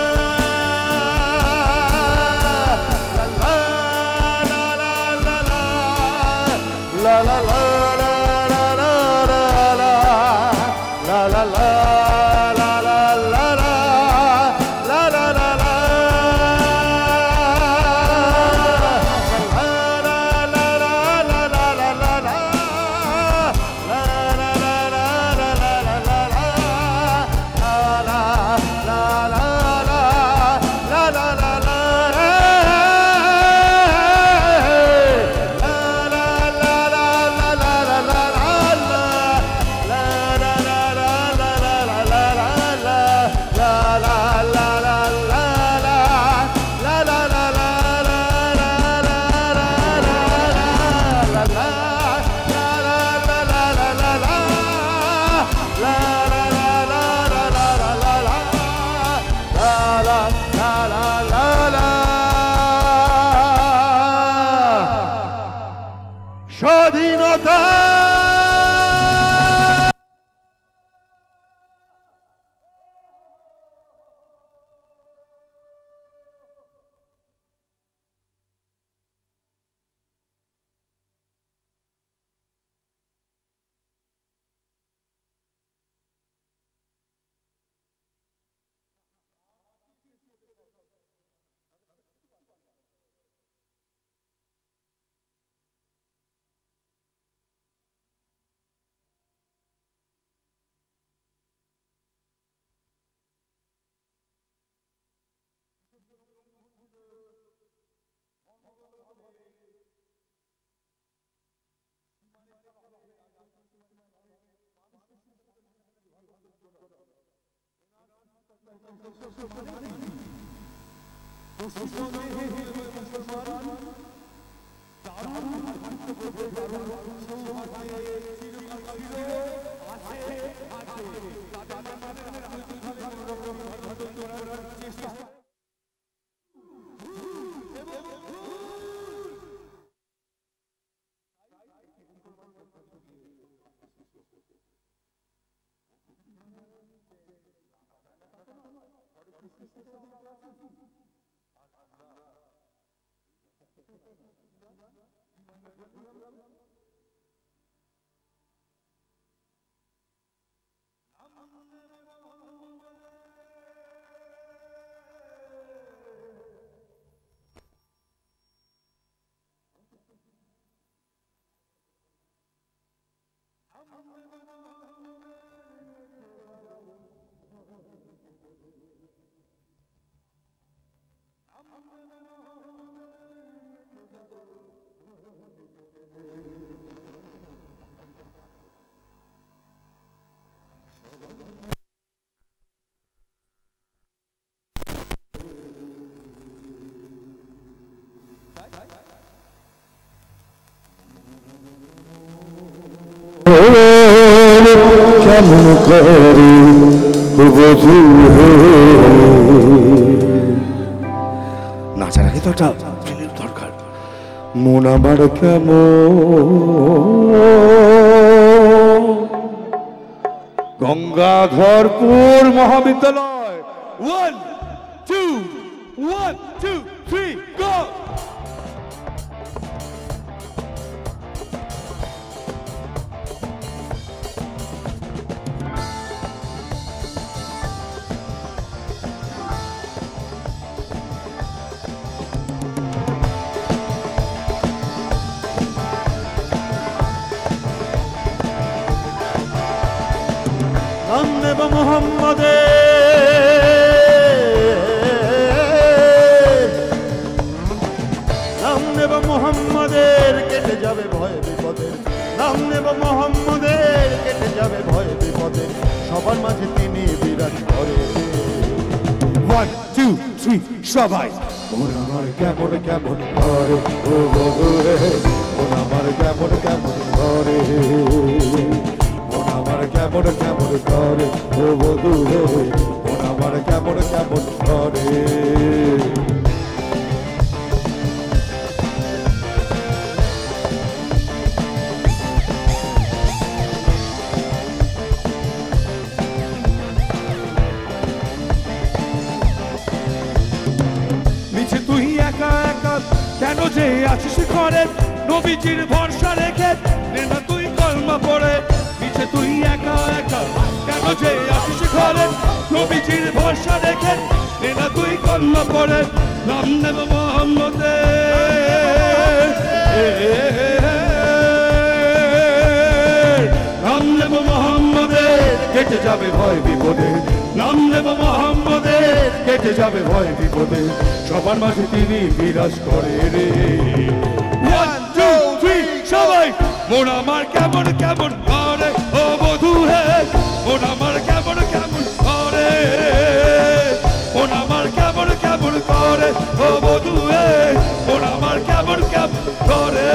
La la la la la la la la la la la la la la la la la la স্বাধীনতা। কেমন করে বধূ হে তো একটা ফিল্ম দরকার। মন আমার কেমন গঙ্গাধরপুর মহাবিদ্যালয়। One two one two three go. নাম নেব মোহাম্মদের, নাম নেব মোহাম্মদের, কেটে যাবে ভয় বিপদের। নাম নেব মোহাম্মদের, কেটে যাবে ভয় বিপদের। সবার মাঝে তিনি বিরাজ করে। ওয়ান টু থ্রি সবাই। মন আমার কেমন কেমন করে ও বধুরে, মন আমার কেমন কেমন করে, মন আমার কেমন কেমন করে ও বধুরে, মন আমার কেমন কেমন করে। নিচে তুই একা একা কেন যে আছিস ঘরে, নবীজির ভরসা রেখে নে না তুই কলমা পড়ে। নিচে তুই একা একা কেন যে আছিস ঘরে, নবীজির ভরসা রেখে নে না তুই কলমা পড়ে। নাম নেব মোহাম্মদের, নাম নেব মোহাম্মদের, কেটে যাবে ভয় বিপদে। নাম নেব মোহাম্মদের, কেটে যাবে ভয় বিপদে। সবার মাঝে তিনি বিরাজ করে রে। ওয়ান টু থ্রি সবাই। মন আমার কেমন কেমন করে ও বধূ হে, মন আমার কেমন কেমন করে, মন আমার কেমন কেমন করে ও বধূ হে, মন আমার কেমন কেমন করে।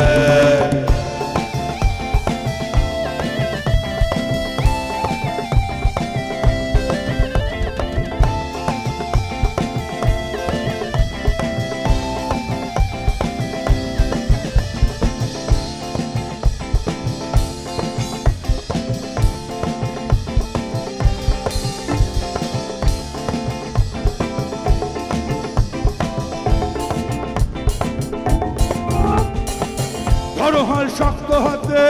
ধরোহাল শক্ত হাতে,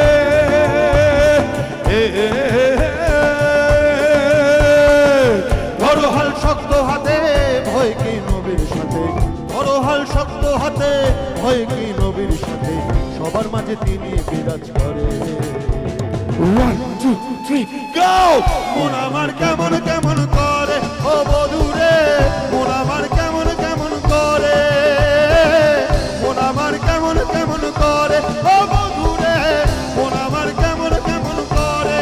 ধরোহাল শক্ত হাতে, ভয় কি নবীর সাথে। ধরোহাল শক্ত হাতে, ভয় কি নবীর সাথে। সবার মাঝে তিনি বিরাজ করে। One two three go. মন আমার কেমন কেমন করে ও বধুরে, মন আমার কেমন কেমন করে, মন আমার কেমন কেমন করে ও বধুরে, মন আমার কেমন কেমন করে।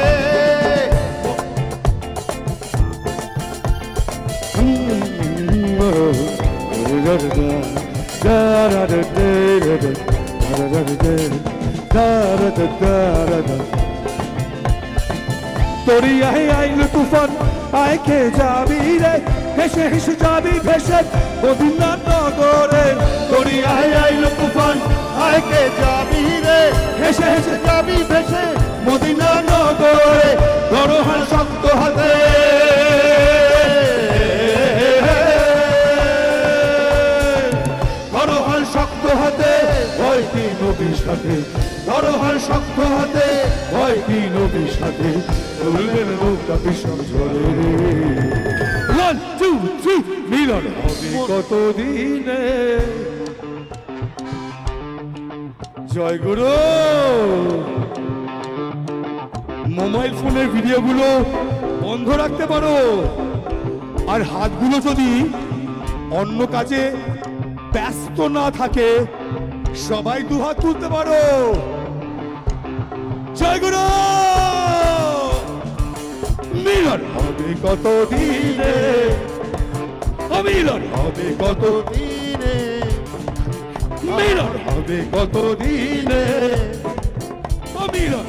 তোরি আই আইল তুফান আয় কে যাবি রে, হেসে হেসে যাবি ভেসে মদিনা নগরে। তোরি আই আইল তুফান আয় কে যাবি রে, হেসে হেসে যাবি ভেসে মদিনা নগরে। ধরোহাল শক্ত হাতে, ধরোহাল শক্ত হাতে, ভয় কি নবীর সাথে। ধরোহাল শক্ত হাতে, ভয় কি নবীর সাথে। তুলবেন নৌকা ভীষণ ঝরে রে। ওয়ান টু থ্রি মিলন হবে কতদিনে। জয় গুরু। মোবাইল ফোনের ভিডিওগুলো বন্ধ রাখতে পারো, আর হাতগুলো যদি অন্য কাজে ব্যস্ত না থাকে সবাই দুহাত তুলতে পারো। জয় গুরু। মিলন হবে কত দিনে, মিলন হবে কত দিনে, মিলন হবে কত দিনে, মিলন।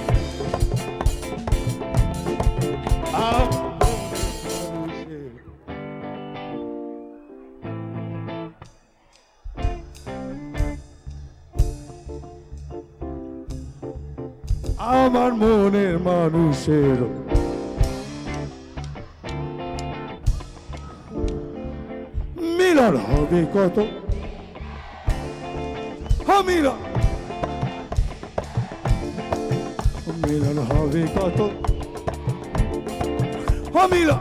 আমার মনের মানুষের মিলন হবে কত মিলন মিলন হবে কত মিলন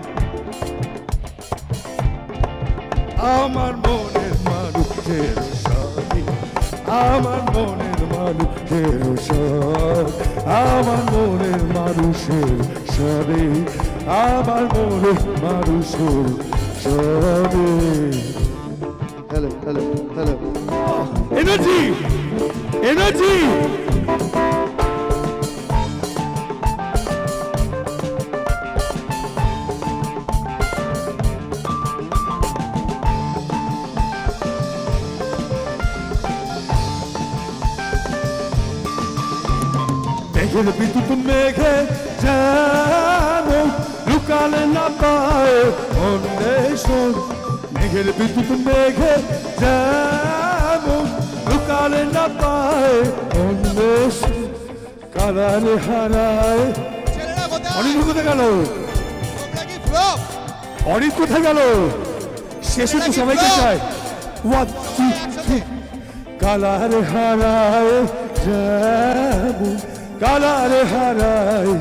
আমার মনের মানুষের সাথে আমার মনের মানুষের সাথে আমার মনের মানুষের সাথে আমার মনের মানুষের সাথে hello hello hello energy energy মেঘের বিদ্যুৎ মেঘে যেন লুকালে না পায় অন্বেষণ মেঘের বিদ্যুৎ মেঘে যেন লুকালে না পায় অন্বেষণ কালারে হারায় অনিল কোথায় গেল অনিল কোথায় গেল শেষে তো সবাইকে চায় কালারে হারায় যেমন কালারে হারায়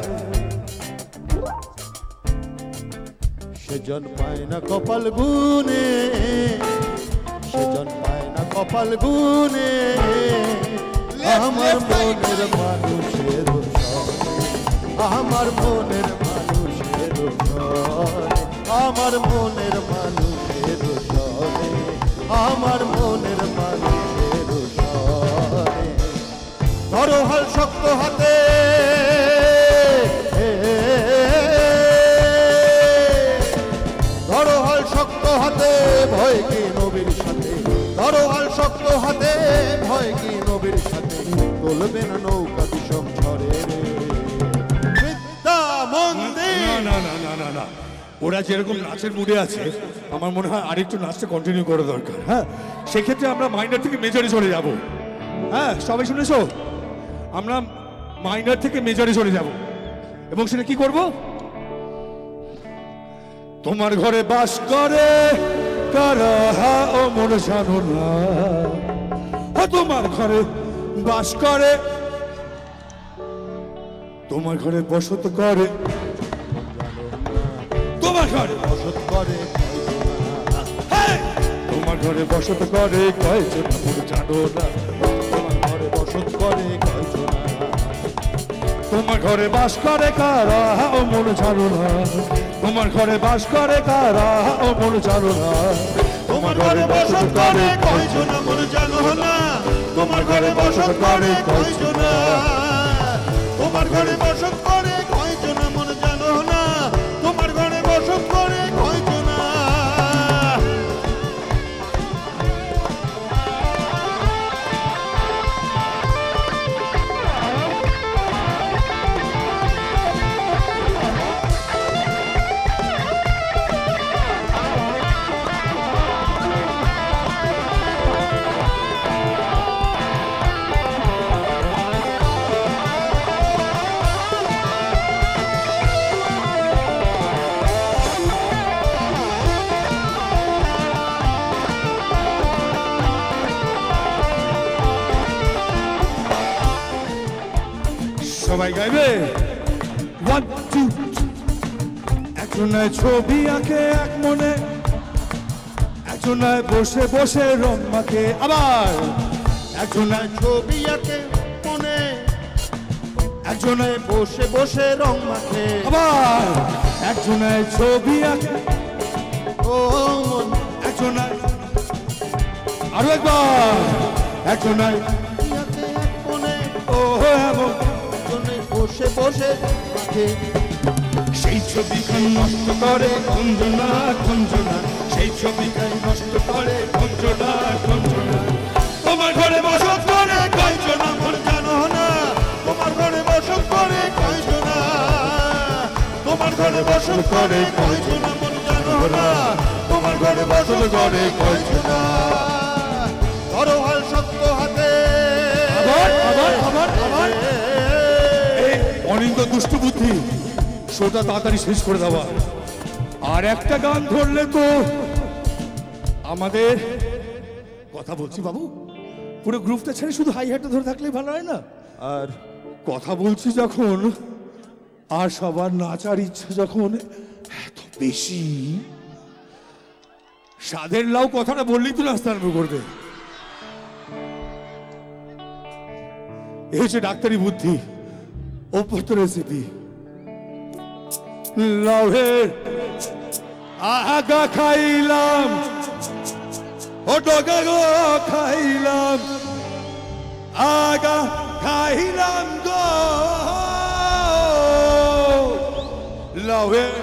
সেজন পায় না কপাল গুনে সেজন পায় না কপাল গুনে আমার মনের মানুষের আমার মনের মানুষের আমার মনের মানুষের আমার মনের মানুষের ধরো হাল শক্ত হাতে ধরো হাল শক্ত হাতে ভয় কি নবীর সাথে ধরো হাল শক্ত হাতে ভয় কি নবীর সাথে চলবে না নৌকা বিষম ঝরে বিদ্যা মন্দির না না না না না ওরা যেরকম নাচের মুডে আছে আমার মনে হয় আরেকটু নাচটা কন্টিনিউ করা দরকার হ্যাঁ সেক্ষেত্রে আমরা মাইনার থেকে মেজরে চলে যাব হ্যাঁ সবাই শুনেছো আমরা মাইনার থেকে মেজরে চলে যাব এবং সেটা কি করব তোমার ঘরে বাস করে কারা ও মনে জানো না তোমার ঘরে বাস করে তোমার ঘরে বসত করে তোমার ঘরে বসত করে তোমার ঘরে বসত করে কয়জন মনে জানো না তোমার ঘরে বসত করে কয়জন তোমার ঘরে বাস করে কারা ও মন জানো না তোমার ঘরে বাস করে কারা ও মন জানো না তোমার ঘরে বসত করে কয়জন মন জানো না তোমার ঘরে বসত করে কয়জন তোমার ঘরে বসত করে কয়জন মন জানো না তোমার ঘরে বসত করে কয়জন সবাই গাইবে ওয়ান টু একজনায় ছবি আঁকে এক মনে একজনায় বসে বসে রং মাখে আবার একজনায় ছবি আঁকে মনে একজনায় বসে বসে রং মাখে আবার একজনায় ছবি আঁকে ও মন একজনায় আরো একবার একজনায় আঁকে এক মনে ও এমন একজনায় বসে বসে মাখে সেই ছবিখান নষ্ট করে কঞ্জনা কঞ্জনা সেই ছবিখান নষ্ট করে কঞ্জনা কঞ্জনা তোমার ঘরে বসত করে কঞ্জনা মন জানো না তোমার ঘরে বসত করে কয়জন তোমার ঘরে বসত করে কয়জন মন জানো না তোমার ঘরে বসত করে কয়জন ধরো হাল শক্ত হাতে আবার আবার আবার আবার কলিঙ্গ দুষ্ট বুদ্ধি, শোটা তাড়াতাড়ি শেষ করে দেওয়া। আর একটা গান ধরলে তো আমাদের কথা বলছি বাবু, পুরো গ্রুপটা ছেড়ে শুধু হাই হাটটা ধরে থাকলেই ভালো হয় না? আর কথা বলছি যখন, আর সবার নাচার ইচ্ছা যখন এত বেশি, স্বাদের লাউ কথাটা বললেই তো নাচতে আরম্ভ করবে। এই হচ্ছে ডাক্তারি বুদ্ধি, অভ্যস্ত রেসিপি। লাউয়ের আগা খাইলাম, ও ডগা গো খাইলাম, আগা খাইলাম গো লাউয়ের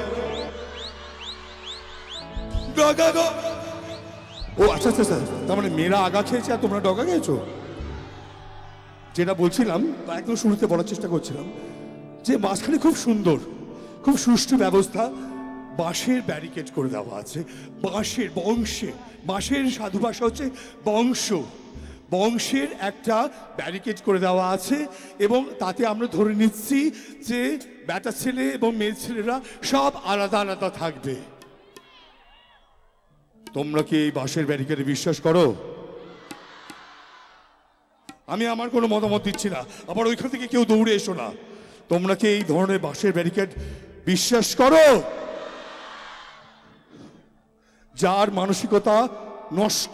ডগা গো। ও আচ্ছা আচ্ছা স্যার, তার মানে মেয়েরা আগা খেয়েছে আর তোমরা ডগা খেয়েছো? যেটা বলছিলাম, একদম শুরুতে বলার চেষ্টা করছিলাম যে মাঝখানে খুব সুন্দর, খুব সুষ্ঠু ব্যবস্থা, বাঁশের ব্যারিকেড করে দেওয়া আছে। বাঁশের বংশে, বাঁশের সাধু ভাষা হচ্ছে বংশ, বংশের একটা ব্যারিকেড করে দেওয়া আছে এবং তাতে আমরা ধরে নিচ্ছি যে ব্যাটা ছেলে এবং মেয়ে ছেলেরা সব আলাদা আলাদা থাকবে। তোমরা কি এই বাঁশের ব্যারিকেডে বিশ্বাস করো? আমি আমার কোনো মতামত দিচ্ছি না, আবার ওইখান থেকে কেউ দৌড়ে এসো না। তোমরা কি এই ধরনের বাঁশের ব্যারিকেড বিশ্বাস করো? যার মানসিকতা নষ্ট,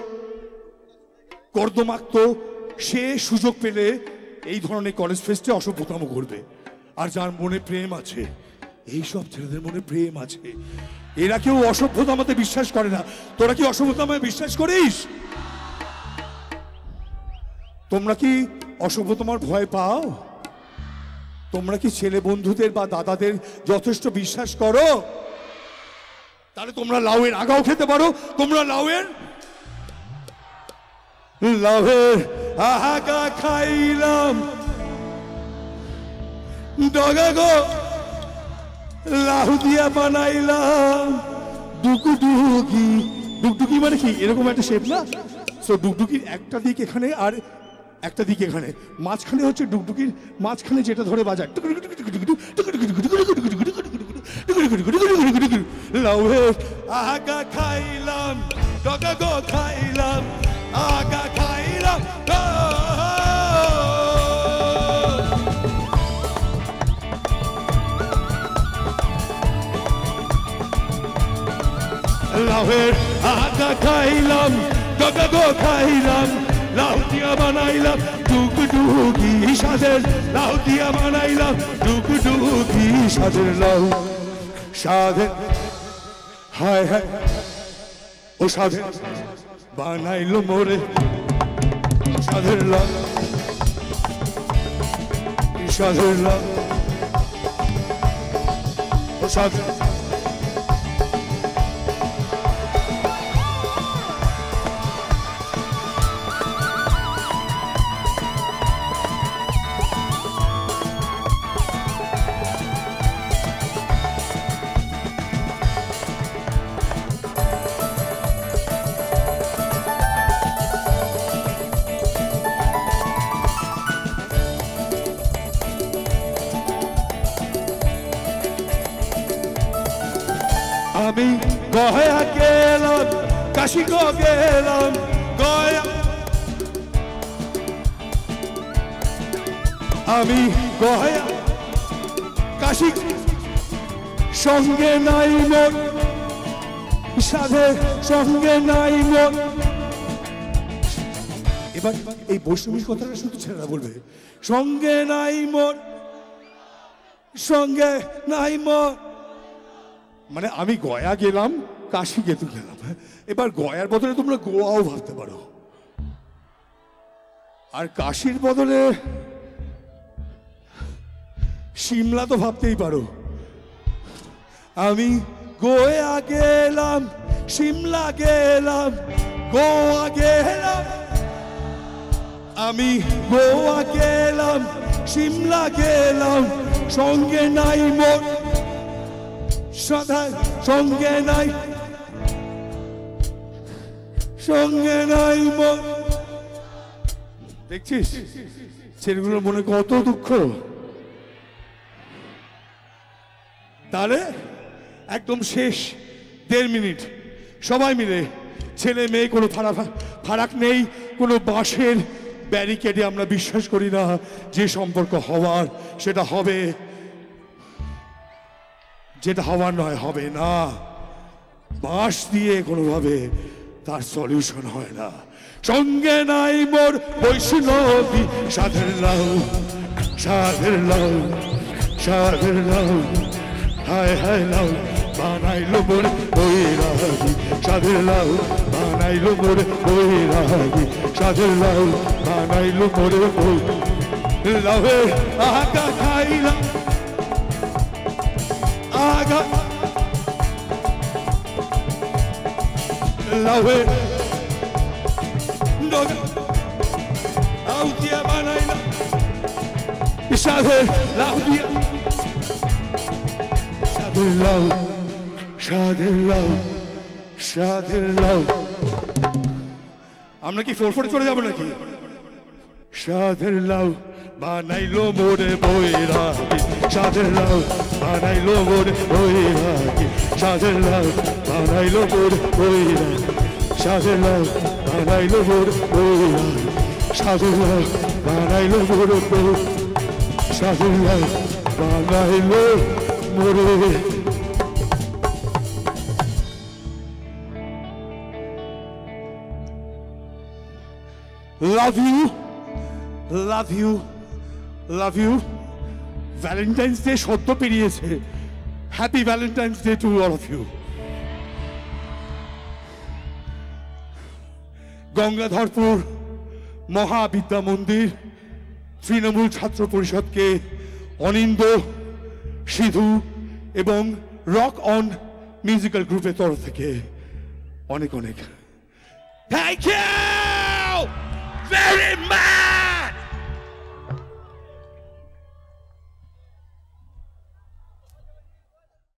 কর্দমাক্ত, সে সুযোগ পেলে এই ধরনের কলেজ ফেস্টে অসভ্যতাম করবে। আর যার মনে প্রেম আছে, এই সব ছেলেদের মনে প্রেম আছে, এরা কেউ অসভ্যতামাতে বিশ্বাস করে না। তোরা কি অসভ্যতামায় বিশ্বাস করিস? তোমরা কি অসভ্যতামার ভয় পাও? তোমরা কি ছেলে বন্ধুদের বা দাদাদের যথেষ্ট বিশ্বাস করো? তাহলে তোমরা লাউয়ের আগাও খেতে পারো। তোমরা লাউয়ের লাউয়ের আগা খাইলাম, ডগা গো লাউ দিয়া বানাইলাম ডুকুডুকি। ডুকডুকি মানে কি? এরকম একটা শেপ না? সো ডুকডুকির একটা দিক এখানে আর একটা দিক এখানে, মাঝখানে হচ্ছে ডুকডুকির মাঝখানে যেটা ধরে বাজায়। লাউয়ের আগা খাইলাম, ডগা গো খাইলাম, আগা খাইলাম। লাউয়ের আগা খাইলাম, ডগা গো খাইলাম, লাউ দিয়া বানাইলাম ডুকডুকি সাজের, লাউ দিয়া বানাইলাম ডুকডুকি সাজের লাউ। সাধে হায় হায় ও সাধে বানাইলো মোরে সাধের লাউ, সাধের লাউ ও সাধে। আমি গয়া গেলাম, কাশি গো গেলাম, গয়া আমি গয়া কাশি, সঙ্গে নাই মন সাধে, সঙ্গে নাই মন। এবার এই বৈষ্ণবী কথাটা শুধু ছেলেরা বলবে, সঙ্গে নাই মন, সঙ্গে নাই মন। মানে আমি গয়া গেলাম, কাশি গেতু গেলাম। এবার গয়ার বদলে তোমরা গোয়াও ভাবতে পারো, আর কাশির বদলে সিমলা তো ভাবতেই পারো। আমি গোয়া গেলাম, সিমলা গেলাম, গোয়া গেলাম, আমি গোয়া গেলাম, সিমলা গেলাম, সঙ্গে নাই মন সদা, সঙ্গে নাই, সঙ্গে নাই মন। দেখছিস ছেলেগুলোর মনে কত দুঃখ। তাহলে একদম শেষ দেড় মিনিট সবাই মিলে, ছেলে মেয়ে কোনো ফারাক ফারাক নেই, কোনো বাঁশের ব্যারিকেডে আমরা বিশ্বাস করি না। যে সম্পর্ক হওয়ার সেটা হবে, যেটা হওয়ার নয় হবে না। বাঁশ দিয়ে কোনোভাবে তার সলিউশন হয় না। সঙ্গে নাই মোর বৈষ্ণবী সাধের লাউ, সাধের লাউ, সাধের লাউ, হায় হায় লাউ বানাইলো মোর বৈরাগী, সাধের লাউ বানাইলো মোর বৈরাগী, সাধের লাউ বানাইলো মোর বৈ লাউে আগা খাইলাম আগা লাউে আউ দিয়া বানাইলাম, সাধের লাউ দিয়া, সাধের লাউ, সাধের লাউ, সাধের লাউ। আমরা কি ফোর ফোরে চলে যাবো নাকি? সাধের লাউ বানাইলো মোরে বৈরাগী, সাধের লাউ বানাইলো মোরে বৈরাগী, সাধের লাউ বানাইলো মোরে বৈরাগী, সাধের লাউ বানাইলো মোরে বৈরাগী, সাধের লাউ বানাইলো মোরে বৈরাগী, সাধের লাউ বানাইলো মোরে। Love you, love you, love you. Valentine's day সদ্য পেরিয়েছে। Happy Valentine's day to all of you. Gangadharpur মহাবিদ্যা মন্দির তৃণমূল ছাত্র পরিষদকে অনিন্দ, সিধু এবং রক অন মিউজিক্যাল গ্রুপের তরফ থেকে অনেক অনেক থ্যাংক ইউ very much.